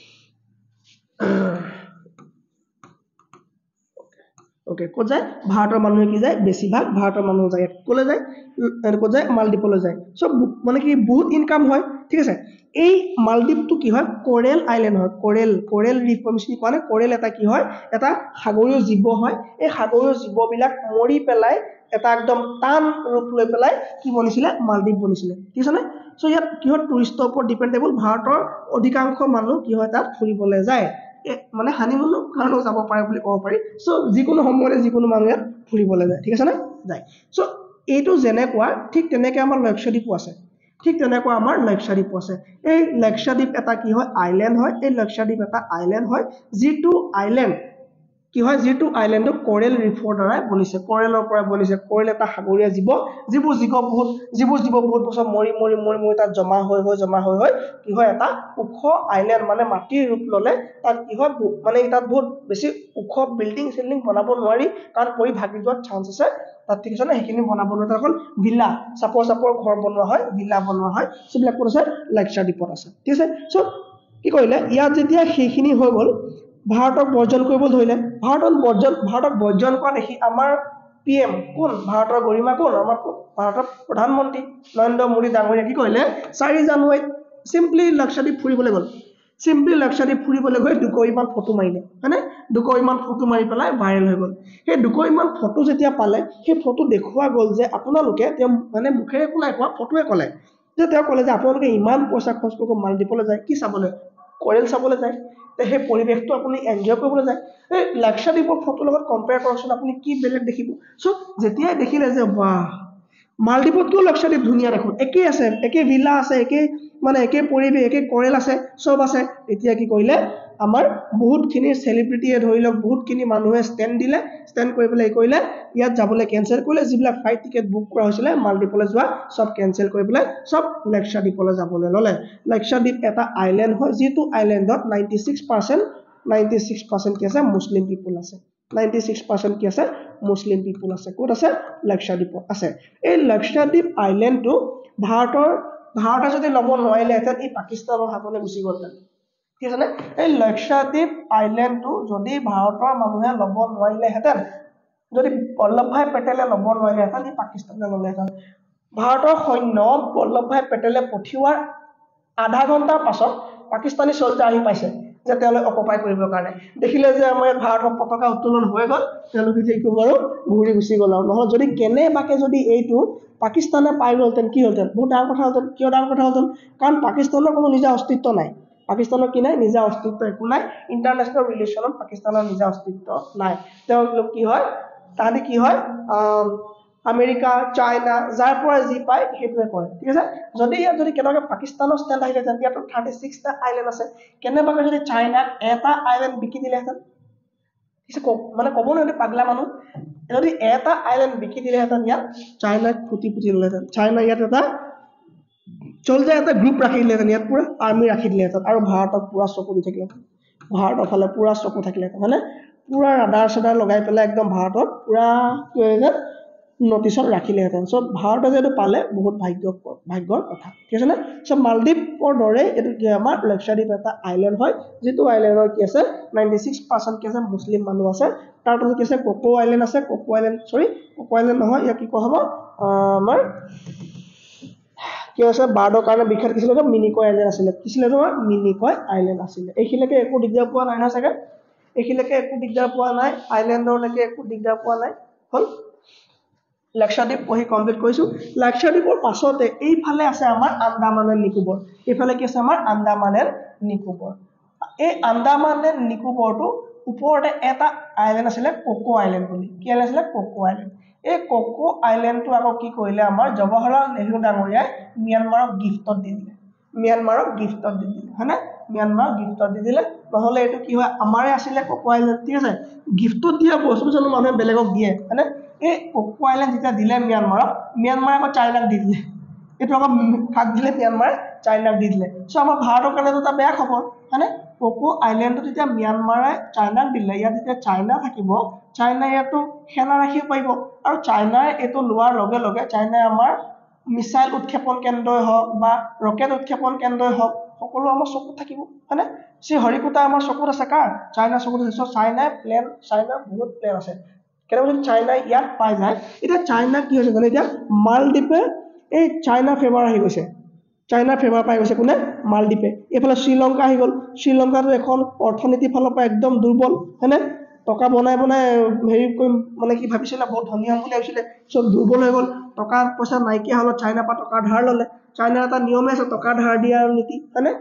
ওকে কোত যায় ভাৰতৰ মানুহে কি যায় বেছিভাগ ভাৰতৰ মানুহ যায় কোলে যায় কোত যায় মালদ্বীপলৈ যায় সব মানে কি বহুত ইনকাম হয় ঠিক আছে এই মালদ্বীপটো কি হয় কোৰেল আইল্যান্ড হয় কোৰেল কোৰেল ৰিফ কমিশন কোনে কোৰেল এটা কি হয় এটা সাগৰীয় জীৱ হয় এই সাগৰীয় জীৱবিলাক মৰি পেলাই এটা একদম টান ৰূপ লৈ পেলাই কি বনিছিলে মালদ্বীপ বনিছিলে ঠিক আছে নে সো ইয়াত কি হয় টুৰিষ্টৰ ওপৰত ডিপেন্ডেবল ভাৰতৰ অধিকাংশ মানুহ কি হয় তাত ফুৰিবলৈ যায় মানে হানিমুনৰ কাৰণেও যাব পাৰে বুলি ক'ব পাৰি সো যিকোনো সময়তে যিকোনো মানুহে ফুৰিবলৈ যায় ঠিক আছে না যায় সো এইটো যেনেকুৱা ঠিক তেনেকৈ আমাৰ লক্ষদ্বীপো আছে ঠিক তেনেকুৱা আমাৰ লক্ষদ্বীপ আছে এই লক্ষদ্বীপ এটা কি হয় আইল্যান্ড হয় এই লক্ষদ্বীপ এটা আইল্যান্ড হয় যিটো আইল্যান্ড কি হয় যেটো আইল্যান্ডটো কোৰেল ৰিফৰ দ্বাৰা বনিছে কোৰেলৰ পৰা বনিছে কোৰেল এটা সাগৰীয় জীৱ যিবোৰ জীৱ বহুত যিবোৰ জীৱ বহুত বছৰ মৰি মৰি মৰি মৰি তাত জমা হৈ হৈ জমা হৈ হৈ কি হয় এটা ওখ আইল্যান্ড মানে মাটিৰ ৰূপ ললে তাত কি হয় মানে তাত বহুত বেছি ওখ বিল্ডিং সিল্ডিং বনাব নোৱাৰি কাৰণ পৰি ভাগি যোৱাৰ চান্স আছে তাত ঠিক আছে না সেইখিনি বনাব নোৱাৰে অকল ভিলা চাপৰ চাপৰ ঘৰ বনোৱা হয় ভিলা বনোৱা হয় সববিলাক ক'ত আছে লক্ষদ্বীপত আছে ঠিক আছে সো কি কৰিলে ইয়াত যেতিয়া সেইখিনি হৈ গ'ল ভাৰতক বৰ্জন কৰিব ধৰিলে ভাৰতত বৰ্জন ভাৰতক বৰ্জন কৰা দেখি আমাৰ পিএম কোন ভাৰতৰ গৰিমা কোন আমাৰ ভাৰতৰ প্ৰধানমন্ত্ৰী নৰেন্দ্ৰ মোদী ডাঙৰীয়া কি কৰিলে চাৰি জানুৱাৰীত সিম্পলি লক্ষদ্বীপ ফুৰিবলৈ গ'ল সিম্পলি লক্ষদ্বীপ ফুৰিবলৈ গৈ দুকৰিমান ফটো মাৰিলে মানে দুকৰিমান ফটো মাৰি পেলাই ভাইৰেল হৈ গ'ল সেই দুকৰিমান ফটো যেতিয়া পালে সেই ফটো দেখুৱা গ'ল যে আপোনালোকে তেওঁ মানে মুখেৰে কোলাই কোৱা ফটোৱে ক'লে যে তেওঁ ক'লে যে আপোনালোকে ইমান পইচা খৰচ কৰিব মালদ্বীপলৈ যায় কি চাবলৈ কোৰেল চাবলৈ যায় সেই পৰিবেশটো আপুনি এনজয় কৰিবলৈ যায় এই লক্ষদ্বীপৰ ফটোৰ লগত কম্পেয়াৰ কৰকচোন আপুনি কি বেলেগ দেখিব সো যেতিয়াই দেখিলে যে বাহ মালদ্বীপতকৈ লক্ষদ্বীপ ধুনীয়া দেখোন একেই আছে একেই ভিলা আছে একেই মানে একেই পৰিবেশ একেই কোৰেল আছে সব আছে এতিয়া কি কৰিলে আমাৰ বহুতখিনি সেলিব্ৰিটিয়ে ধৰি লওক বহুতখিনি মানুহে ষ্টেণ্ড দিলে ষ্টেণ্ড কৰি পেলাই কৰিলে ইয়াত যাবলৈ কেনসেল কৰিলে যিবিলাক ফ্লাইট টিকেট বুক কৰা হৈছিলে মালদ্বীপলৈ যোৱা সব কেনসেল কৰি পেলাই সব লক্ষদ্বীপলৈ যাবলৈ ললে লক্ষদ্বীপ এটা আইল্যান্ড হয় যিটো আইল্যান্ডত ninety-six percent ninety-six percent কি আছে মুছলিম পিপল আছে ninety-six percent কি আছে মুছলিম পিপল আছে ক'ত আছে লক্ষদ্বীপত আছে এই লক্ষদ্বীপ আইল্যান্ডটো ভাৰতৰ ভাৰতে যদি ল'ব নোৱাৰিলে হেতেন এই পাকিস্তানৰ হাতলৈ গুচি গ'ল ঠিক আছে নে এই লক্ষদ্বীপ আইল্যান্ডটো যদি ভাৰতৰ মানুহে ল'ব নোৱাৰিলে হেতেন যদি বল্লভভাই পেটেলে ল'ব নোৱাৰিলে হেতেন এই পাকিস্তানে ল'লে হেতেন ভাৰতৰ সৈন্য বল্লভভাই পেটেলে পঠিওৱাৰ আধা ঘণ্টাৰ পাছত পাকিস্তানী চলজাৰ আহি পাইছে যে তেওঁলোকে অকুপাই কৰিবৰ কাৰণে দেখিলে যে আমাৰ ভাৰতৰ পতাকা উত্তোলন হৈ গ'ল তেওঁলোকে যে কি বাৰু ঘূৰি গুচি গ'ল আৰু নহয় যদি কেনেবাকে যদি এইটো পাকিস্তানে পাই গ'লতেন কি হ'লতেন বহুত ডাঙৰ কথা হ'লতেন কিয় ডাঙৰ কথা হ'লতেন কাৰণ পাকিস্তানৰ কোনো নিজা অস্তিত্ব নাই পাকিস্তানৰ কি নাই নিজা অস্তিত্ব একো নাই ইন্টাৰনেশ্যনেল ৰিলেশ্যনত পাকিস্তানৰ নিজা অস্তিত্ব নাই তেওঁলোক কি হয় তাহাঁতি কি হয় আমেৰিকা চাইনা যাৰ পৰা যি পায় সেইটোৱে কৰে ঠিক আছে যদি ইয়াত যদি কেনেবাকৈ পাকিস্তানৰ ষ্টেণ্ড আহিলেহেঁতেন ইয়াতো thirty-six টা আইলেণ্ড আছে কেনেবাকৈ যদি চাইনাক এটা আইলেণ্ড বিকি দিলেহেঁতেন মানে ক'ব নোৱাৰি পাগলা মানুহ যদি এটা আইলেণ্ড বিকি দিলেহেঁতেন ইয়াত চাইনাক ফুটি ফুটি ল'লেহেঁতেন চাইনা ইয়াত এটা চল যায় এটা গ্ৰুপ ৰাখি দিলেহেঁতেন ইয়াত পুৰা আৰ্মি ৰাখি দিলেহেঁতেন আৰু ভাৰতক পুৰা চকু দি থাকিলেহেঁতেন ভাৰতৰ ফালে পুৰা চকু থাকিলেহেঁতেন মানে পুৰা ৰাডাৰ চাডাৰ লগাই পেলাই একদম ভাৰতক পুৰা কি হ'লেহেঁতেন নটিছত ৰাখিলেহেঁতেন সব ভাৰতে যেটো পালে বহুত ভাগ্য ভাগ্যৰ কথা ঠিক আছে নে সব মালদ্বীপৰ দৰে এটো কি আমাৰ লক্ষদ্বীপ এটা আইল্যান্ড হয় যেটো আইল্যান্ডৰ কি আছে ninety-six percent কি আছে মুছলিম মানুহ আছে তাৰ পাছত কি আছে কোকো আইল্যান্ড আছে Coco island sorry Coco island নহয় ইয়া কি কোৱা হ'ব আমাৰ কি আছে বাৰ্ডৰ কাৰণে বিখ্যাত কি ছিল মিনিকয় আইল্যান্ড আছিল কি ছিল তোমাৰ মিনিকয় আইল্যান্ড আছিল এইখিলৈকে একো দিগদাৰ পোৱা নাই না চাগে এইখিলৈকে একো দিগদাৰ পোৱা নাই আইল্যান্ডৰলৈকে একো দিগদাৰ পোৱা নাই হল লাক্ষাদ্বীপ পঢ়ি কমপ্লিট কৰিছো লাক্ষাদ্বীপৰ পাছতে এইফালে আছে আমাৰ আন্দামান এণ্ড নিকোবৰ এইফালে কি আছে আমাৰ আন্দামান এণ্ড নিকোবৰ এই আন্দামান এণ্ড নিকোবৰটো ওপৰতে এটা আইল্যান্ড আছিলে কোকো আইল্যান্ড বুলি কি আইল্যান্ড আছিলে কোকো আইল্যান্ড এই কোকো আইল্যান্ডটো আকৌ কি কৰিলে আমাৰ জৱাহৰলাল নেহৰু ডাঙৰীয়াই ম্যানমাৰক গিফটত দি দিলে ম্যানমাৰক গিফটত দি দিলে হয়নে ম্যানমাৰক গিফটত দি দিলে নহলে এইটো কি হয় আমাৰে আছিলে কোকো আইল্যান্ড ঠিক আছে গিফটত দিয়া বস্তু জানো মানুহে বেলেগক দিয়ে হয়নে এই কোকো আইল্যান্ড যেতিয়া দিলে ম্যানমাৰক ম্যানমাৰে আকৌ চাইনাক দি দিলে এইটো আকৌ ভাগ দিলে ম্যানমাৰে চাইনাক দি দিলে সো আমাৰ ভাৰতৰ কাৰণে এটা বেয়া খবৰ হয়নে কোকো আইল্যান্ডটো যেতিয়া ম্যানমাৰে চাইনাক দিলে ইয়াত যেতিয়া চাইনা থাকিব চাইনা ইয়াতো সেনা ৰাখিব পাৰিব আৰু চাইনাই এইটো লোৱাৰ লগে লগে চাইনাই আমাৰ মিসাইল উৎক্ষেপণ কেন্দ্ৰই হওক বা ৰকেট উৎক্ষেপণ কেন্দ্ৰই হওক সকলো আমাৰ চকুত থাকিব হয়নে সেই হৰিকুটা আমাৰ চকুত আছে কাৰ চাইনা চকুত আছে সো চাইনাই প্লেন চাইনা বহুত প্লেন আছে কেনেকৈ চাইনা ইয়াত পাই যায় এটা চাইনা কি হৈছে জানে এতিয়া মালদ্বীপে এই চাইনা ফেভাৰ আহি গৈছে চাইনা ফেভাৰ পাই গৈছে কোনে মালদ্বীপে এফালে শ্ৰীলংকা আহি গল শ্ৰীলংকাটো এখন অৰ্থনীতি ফালৰ পৰা একদম দুৰ্বল হয়নে টকা বনাই বনাই হেৰি কৰিম মানে কি ভাবিছিলে বহুত ধনী হম বুলি ভাবিছিলে সব দুৰ্বল হৈ গল টকা পইচা নাইকিয়া হল চাইনা পৰা টকা ধাৰ ললে চাইনাৰ এটা নিয়মে আছে টকা ধাৰ দিয়াৰ নীতি হয়নে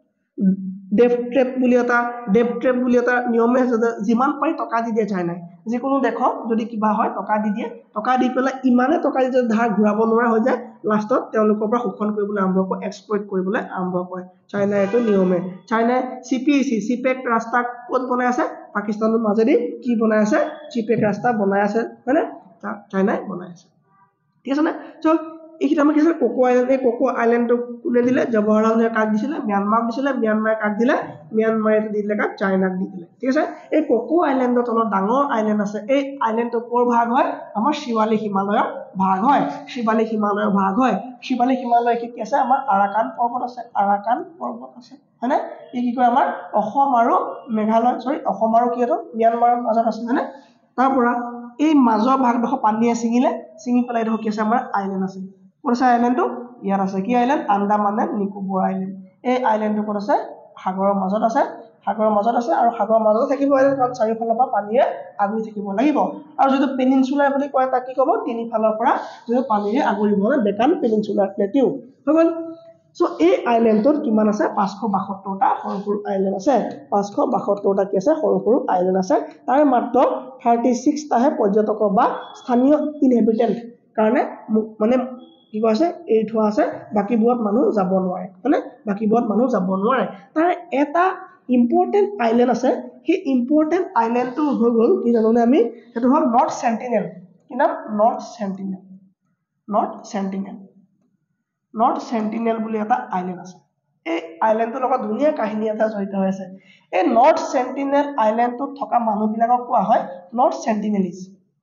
ডেপ ট্ৰেপ বুলি এটা ডেপ ট্ৰেপ বুলি এটা নিয়মে আছে যিমান পাৰি টকা দি দিয়ে চাইনাই যিকোনো দেখক যদি কিবা হয় টকা দি দিয়ে টকা দি পেলাই ইমানে টকা দি ধাৰ ঘূৰাব নোৱাৰা হৈ যায় লাষ্টত তেওঁলোকৰ পৰা শোষণ কৰিবলৈ আৰম্ভ কৰে এক্সপ্লইট কৰিবলৈ আৰম্ভ কৰে চাইনাৰ এইটো নিয়মে চাইনাই চিপিএচি চিপেক ৰাস্তা ক'ত বনাই আছে পাকিস্তানৰ মাজেদি কি বনাই আছে চিপেক ৰাস্তা বনাই আছে হয়নে চাইনাই বনাই আছে ঠিক আছে না চল এইটা আমাক কিছে কোকো আইল্যান্ড এই কোকো আইল্যান্ডটো কোনে দিলে জৱাহৰলাল নেহৰু কাক দিছিলে ম্যানমাৰক দিছিলে ম্যানমাৰে কাক দিলে ম্যানমাৰে দি দিলে কাক চাইনাক দি দিলে ঠিক আছে এই কোকো আইল্যান্ডৰ তলত ডাঙৰ আইল্যান্ড আছে এই আইল্যান্ডটো কোৰ ভাগ হয় আমাৰ শিৱালিক হিমালয়ৰ ভাগ হয় শিৱালিক হিমালয়ৰ ভাগ হয় শিৱালিক হিমালয় কি আছে আমাৰ আৰাকান পৰ্বত আছে আৰাকান পৰ্বত আছে হয়নে এই কি কয় আমাৰ অসম আৰু মেঘালয় সৰি অসম আৰু কি এটো ম্যানমাৰৰ মাজত আছে হয়নে তাৰ পৰা এই মাজৰ ভাগডোখৰ পানীয়ে ছিঙিলে ছিঙি পেলাই এটো কি আছে আমাৰ আইল্যান্ড আছে কোনসা আইল্যান্ডটো ইয়াত আছে কি island Andaman and Nicobar island এই আইল্যান্ডটো কোন আছে সাগৰৰ মাজত আছে সাগৰৰ মাজত আছে আৰু সাগৰৰ মাজত থাকিব আইল্যান্ড কাৰণ চাৰিওফালৰ পৰা পানীয়ে আগুৰি থাকিব লাগিব আৰু যদি পেনিনসুলাৰ বুলি কয় তাক কি ক'ব তিনি ফালৰ পৰা যদি পানীয়ে আগুৰিব মানে বেকান পেনিনসুলাৰ প্লেটিউ হৈ গ'ল সো এই আইল্যান্ডটোত কিমান আছে পাঁচশ বাসত্তৰ টা সৰু সৰু আইল্যান্ড আছে পাঁচশ বাসত্তৰ টা কি আছে সৰু সৰু আইল্যান্ড আছে তাৰ মাত্ৰ ছাব্বিছ টাহে পৰ্যটক বা স্থানীয় ইনহেবিটেন্ট কাৰণে মানে কি কৈছে এই থোৱা আছে বাকিবোৰত মানুহ যাব নোৱাৰে মানে বাকিবোৰত মানুহ যাব নোৱাৰে তাৰ এটা ইম্পৰ্টেন্ট আইল্যান্ড আছে সেই ইম্পৰ্টেন্ট আইল্যান্ডটো হৈ গ'ল কি জানোনে আমি সেইটো হ'ল নৰ্থ সেন্টিনেল কি নাম North Sentinel North Sentinel North Sentinel বুলি এটা আইল্যান্ড আছে এই আইল্যান্ডটোৰ লগত ধুনীয়া কাহিনী এটা জড়িত হৈ আছে এই নৰ্থ সেন্টিনেল আইল্যান্ডটোত থকা মানুহবিলাকক কোৱা হয় North Sentinelese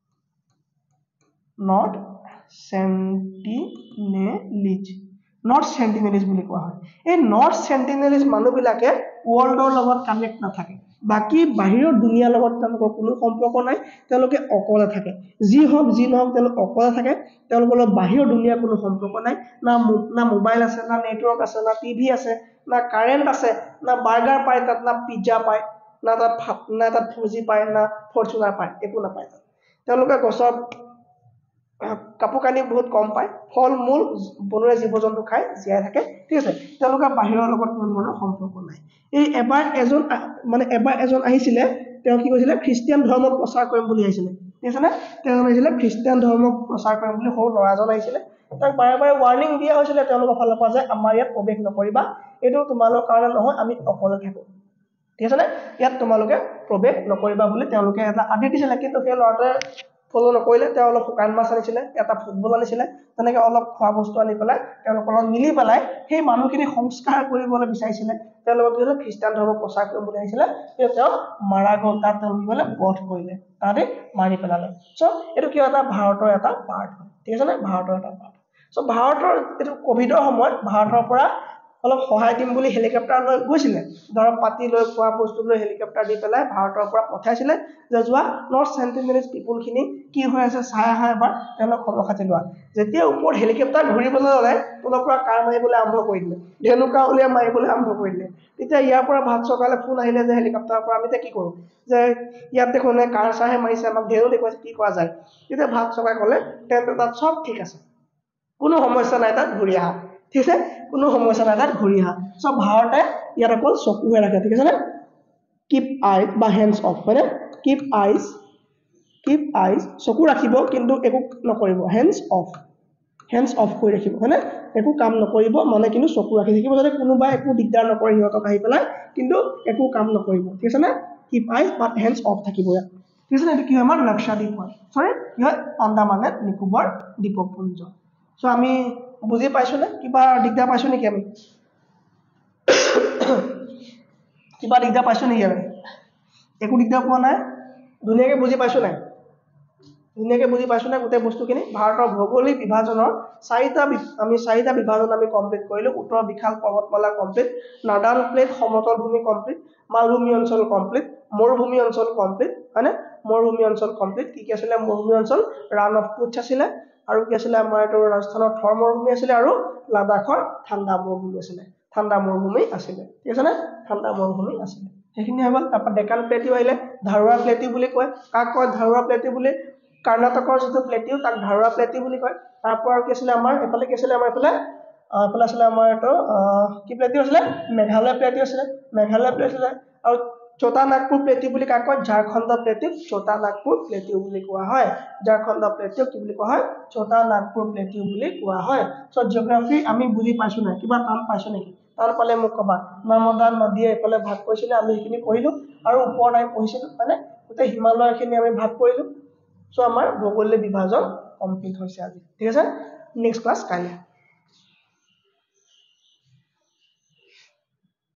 North Sentinelese North Sentinelese বুলি কোৱা হয় এই নৰ্থ সেন্টিনেলিজ মানুহবিলাকে ওৱৰ্ল্ডৰ লগত কানেক্ট নাথাকে বাকি বাহিৰৰ দুনিয়াৰ লগত তেওঁলোকৰ কোনো সম্পৰ্ক নাই তেওঁলোকে অকলে থাকে যি হওক যি নহওক তেওঁলোক অকলে থাকে তেওঁলোকৰ লগত বাহিৰৰ দুনিয়াৰ কোনো সম্পৰ্ক নাই না না মোবাইল আছে না নেটৱৰ্ক আছে না টিভি আছে না কাৰেন্ট আছে না বাৰ্গাৰ পায় তাত না পিজ্জা পায় না তাত না তাত ফুজি পায় না ফৰচুনাৰ পায় একো নাপায় তেওঁলোকে গছৰ কাপোৰ কানি বহুত কম পায় ফল মূল বনৰীয়া জীৱ-জন্তু খাই জীয়াই থাকে ঠিক আছে তেওঁলোকৰ বাহিৰৰ লগত কোনো ধৰণৰ সম্পৰ্ক নাই এই এবাৰ এজন মানে এবাৰ এজন আহিছিলে তেওঁ কি কৈছিলে খ্ৰীষ্টিয়ান ধৰ্ম প্ৰচাৰ কৰিম বুলি আহিছিলে ঠিক আছে না তেওঁ আহিছিলে খ্ৰীষ্টিয়ান ধৰ্ম প্ৰচাৰ কৰিম বুলি সৰু ল'ৰাজন আহিছিলে তাক বাৰে বাৰে ৱাৰ্নিং দিয়া হৈছিলে তেওঁলোকৰ ফালৰ পৰা যে আমাৰ ইয়াত প্ৰৱেশ নকৰিবা এইটো তোমালোকৰ কাৰণে নহয় আমি অকলে থাকো ঠিক আছে না ইয়াত তোমালোকে প্ৰৱেশ নকৰিবা বুলি তেওঁলোকে এটা আদেশ দিছিলে কিন্তু সেই ল'ৰাটোৱে ফলো নকৰিলে তেওঁ অলপ শুকান মাছ আনিছিলে এটা ফুটবল আনিছিলে তেনেকৈ অলপ খোৱা বস্তু আনি পেলাই তেওঁলোকৰ লগত মিলি পেলাই সেই মানুহখিনি সংস্কাৰ কৰিবলৈ বিচাৰিছিলে তেওঁলোকক কি হ'ল খ্ৰীষ্টান ধৰ্ম প্ৰচাৰ কৰিম বুলি আহিছিলে কিন্তু তেওঁ মাৰা গ'ল তাত তেওঁলোকে গ'লে বধ কৰিলে তাতে মাৰি পেলালে সো এইটো কি এটা ভাৰতৰ এটা পাৰ্ট ঠিক আছে না ভাৰতৰ এটা পাৰ্ট সো ভাৰতৰ এইটো কোভিডৰ সময়ত ভাৰতৰ পৰা অলপ সহায় দিম বুলি হেলিকপ্টাৰ লৈ গৈছিলে দৰৱ পাতি লৈ খোৱা বস্তু লৈ হেলিকপ্টাৰ দি পেলাই ভাৰতৰ পৰা পঠাইছিলে যে যোৱা নৰ্থ চেণ্টিনেল পিপুলখিনি কি হৈ আছে চাই আহা এবাৰ তেওঁলোক খবৰ খাতি লোৱা যেতিয়া ওপৰত হেলিকপ্টাৰ ঘূৰিবলৈ ল'লে তলৰ পৰা কাৰ মাৰিবলৈ আৰম্ভ কৰি দিলে ধেনুকা উলিয়াই মাৰিবলৈ আৰম্ভ কৰি দিলে তেতিয়া ইয়াৰ পৰা ভাৰত চৰকাৰলৈ ফোন আহিলে যে হেলিকপ্টাৰৰ পৰা আমি এতিয়া কি কৰোঁ যে ইয়াত দেখোন কাৰ চাহে মাৰিছে আমাক ধেনু দেখুৱাইছে কি কৰা যায় তেতিয়া ভাৰত চৰকাৰে ক'লে তেন্তে তাত চব ঠিক আছে কোনো সমস্যা নাই তাত ঘূৰি আহা ঠিক আছে কোনো সমস্যা নাই তাত ঘূৰি আহা সব ভাৰতে ইয়াত অকল চকুহে ৰাখে ঠিক আছে নে কিপ আই বা হেণ্ডছ অফ হয়নে কিপ আইজ কিপ আইজ চকু ৰাখিব কিন্তু একো নকৰিব হেণ্ডছ অফ হেণ্ডছ অফ কৰি ৰাখিব হয়নে একো কাম নকৰিব মানে কিন্তু চকু ৰাখি থাকিব যাতে কোনোবাই একো দিগদাৰ নকৰে সিহঁতক আহি পেলাই কিন্তু একো কাম নকৰিব ঠিক আছে নে keep eyes but hands off থাকিব ইয়াত ঠিক আছে নে এইটো কি হয় আমাৰ লাক্ষাদ্বীপ হয় সৰি কি হয় আন্দামান এণ্ড নিকোবৰ দ্বীপপুঞ্জ সো আমি বুজি পাইছো নে কিবা দিগদাৰ পাইছো নেকি আমি কিবা দিগদাৰ পাইছো নেকি আমি একো দিগদাৰ পোৱা নাই ধুনীয়াকৈ বুজি পাইছো নাই ধুনীয়াকৈ বুজি পাইছো নাই গোটেই বস্তুখিনি ভাৰতৰ ভৌগোলিক বিভাজনৰ চাৰিটা আমি চাৰিটা বিভাজন আমি কমপ্লিট কৰিলো উত্তৰ বিশাল পৰ্বতমালা কমপ্লিট নাৰ্ডাৰ্ণ প্লেট সমতল ভূমি কমপ্লিট মালভূমি অঞ্চল কমপ্লিট মৰুভূমি অঞ্চল কমপ্লিট হয়নে মৰুভূমি অঞ্চল কমপ্লিট কি কি আছিলে মৰুভূমি অঞ্চল ৰাণ অফ কুটছ আছিলে আৰু কি আছিলে আমাৰ এইটো ৰাজস্থানৰ থৰ মৰুভূমি আছিলে আৰু লাডাখৰ ঠাণ্ডা মৰুভূমি আছিলে ঠাণ্ডা মৰুভূমি আছিলে ঠিক আছে নে ঠাণ্ডা মৰুভূমি আছিলে সেইখিনি হৈ গ'ল তাৰপৰা ডেকান প্লেটিউ আহিলে ধাৰুৱা প্লেটিউ বুলি কয় কাক কয় ধাৰুৱা প্লেটিউ বুলি কৰ্ণাটকৰ যিটো প্লেটিউ তাক ধাৰুৱা প্লেটিউ বুলি কয় তাৰপৰা আৰু কি আছিলে আমাৰ এফালে কি আছিলে আমাৰ এফালে এফালে আছিলে আমাৰ এইটো কি প্লেটিউ আছিলে মেঘালয় প্লেটিউ আছিলে মেঘালয় প্লেটিউ আছিলে আৰু छोटा नागपुर प्लेटिउ বুলি কাক কয় ঝাৰখণ্ড প্লেটিউ छोटा नागपुर प्लेटिउ বুলি কোৱা হয় ঝাৰখণ্ড প্লেটিউ কি বুলি কোৱা হয় छोटा नागपुर प्लेटिउ বুলি কোৱা হয় সো জিওগ্ৰাফি আমি বুজি পাইছো না কিবা টান পাইছো নেকি তাৰ পালে মোক কবা নৰ্মদা নদীয়ে এফালে ভাগ কৰিছিলে আমি এইখিনি পঢ়িলো আৰু ওপৰত আমি পঢ়িছিলো মানে গোটেই হিমালয়খিনি আমি ভাগ কৰিলো সো আমাৰ ভৌগোলিক বিভাজন কমপ্লিট হৈছে আজি ঠিক আছে নেক্সট ক্লাস কাইলৈ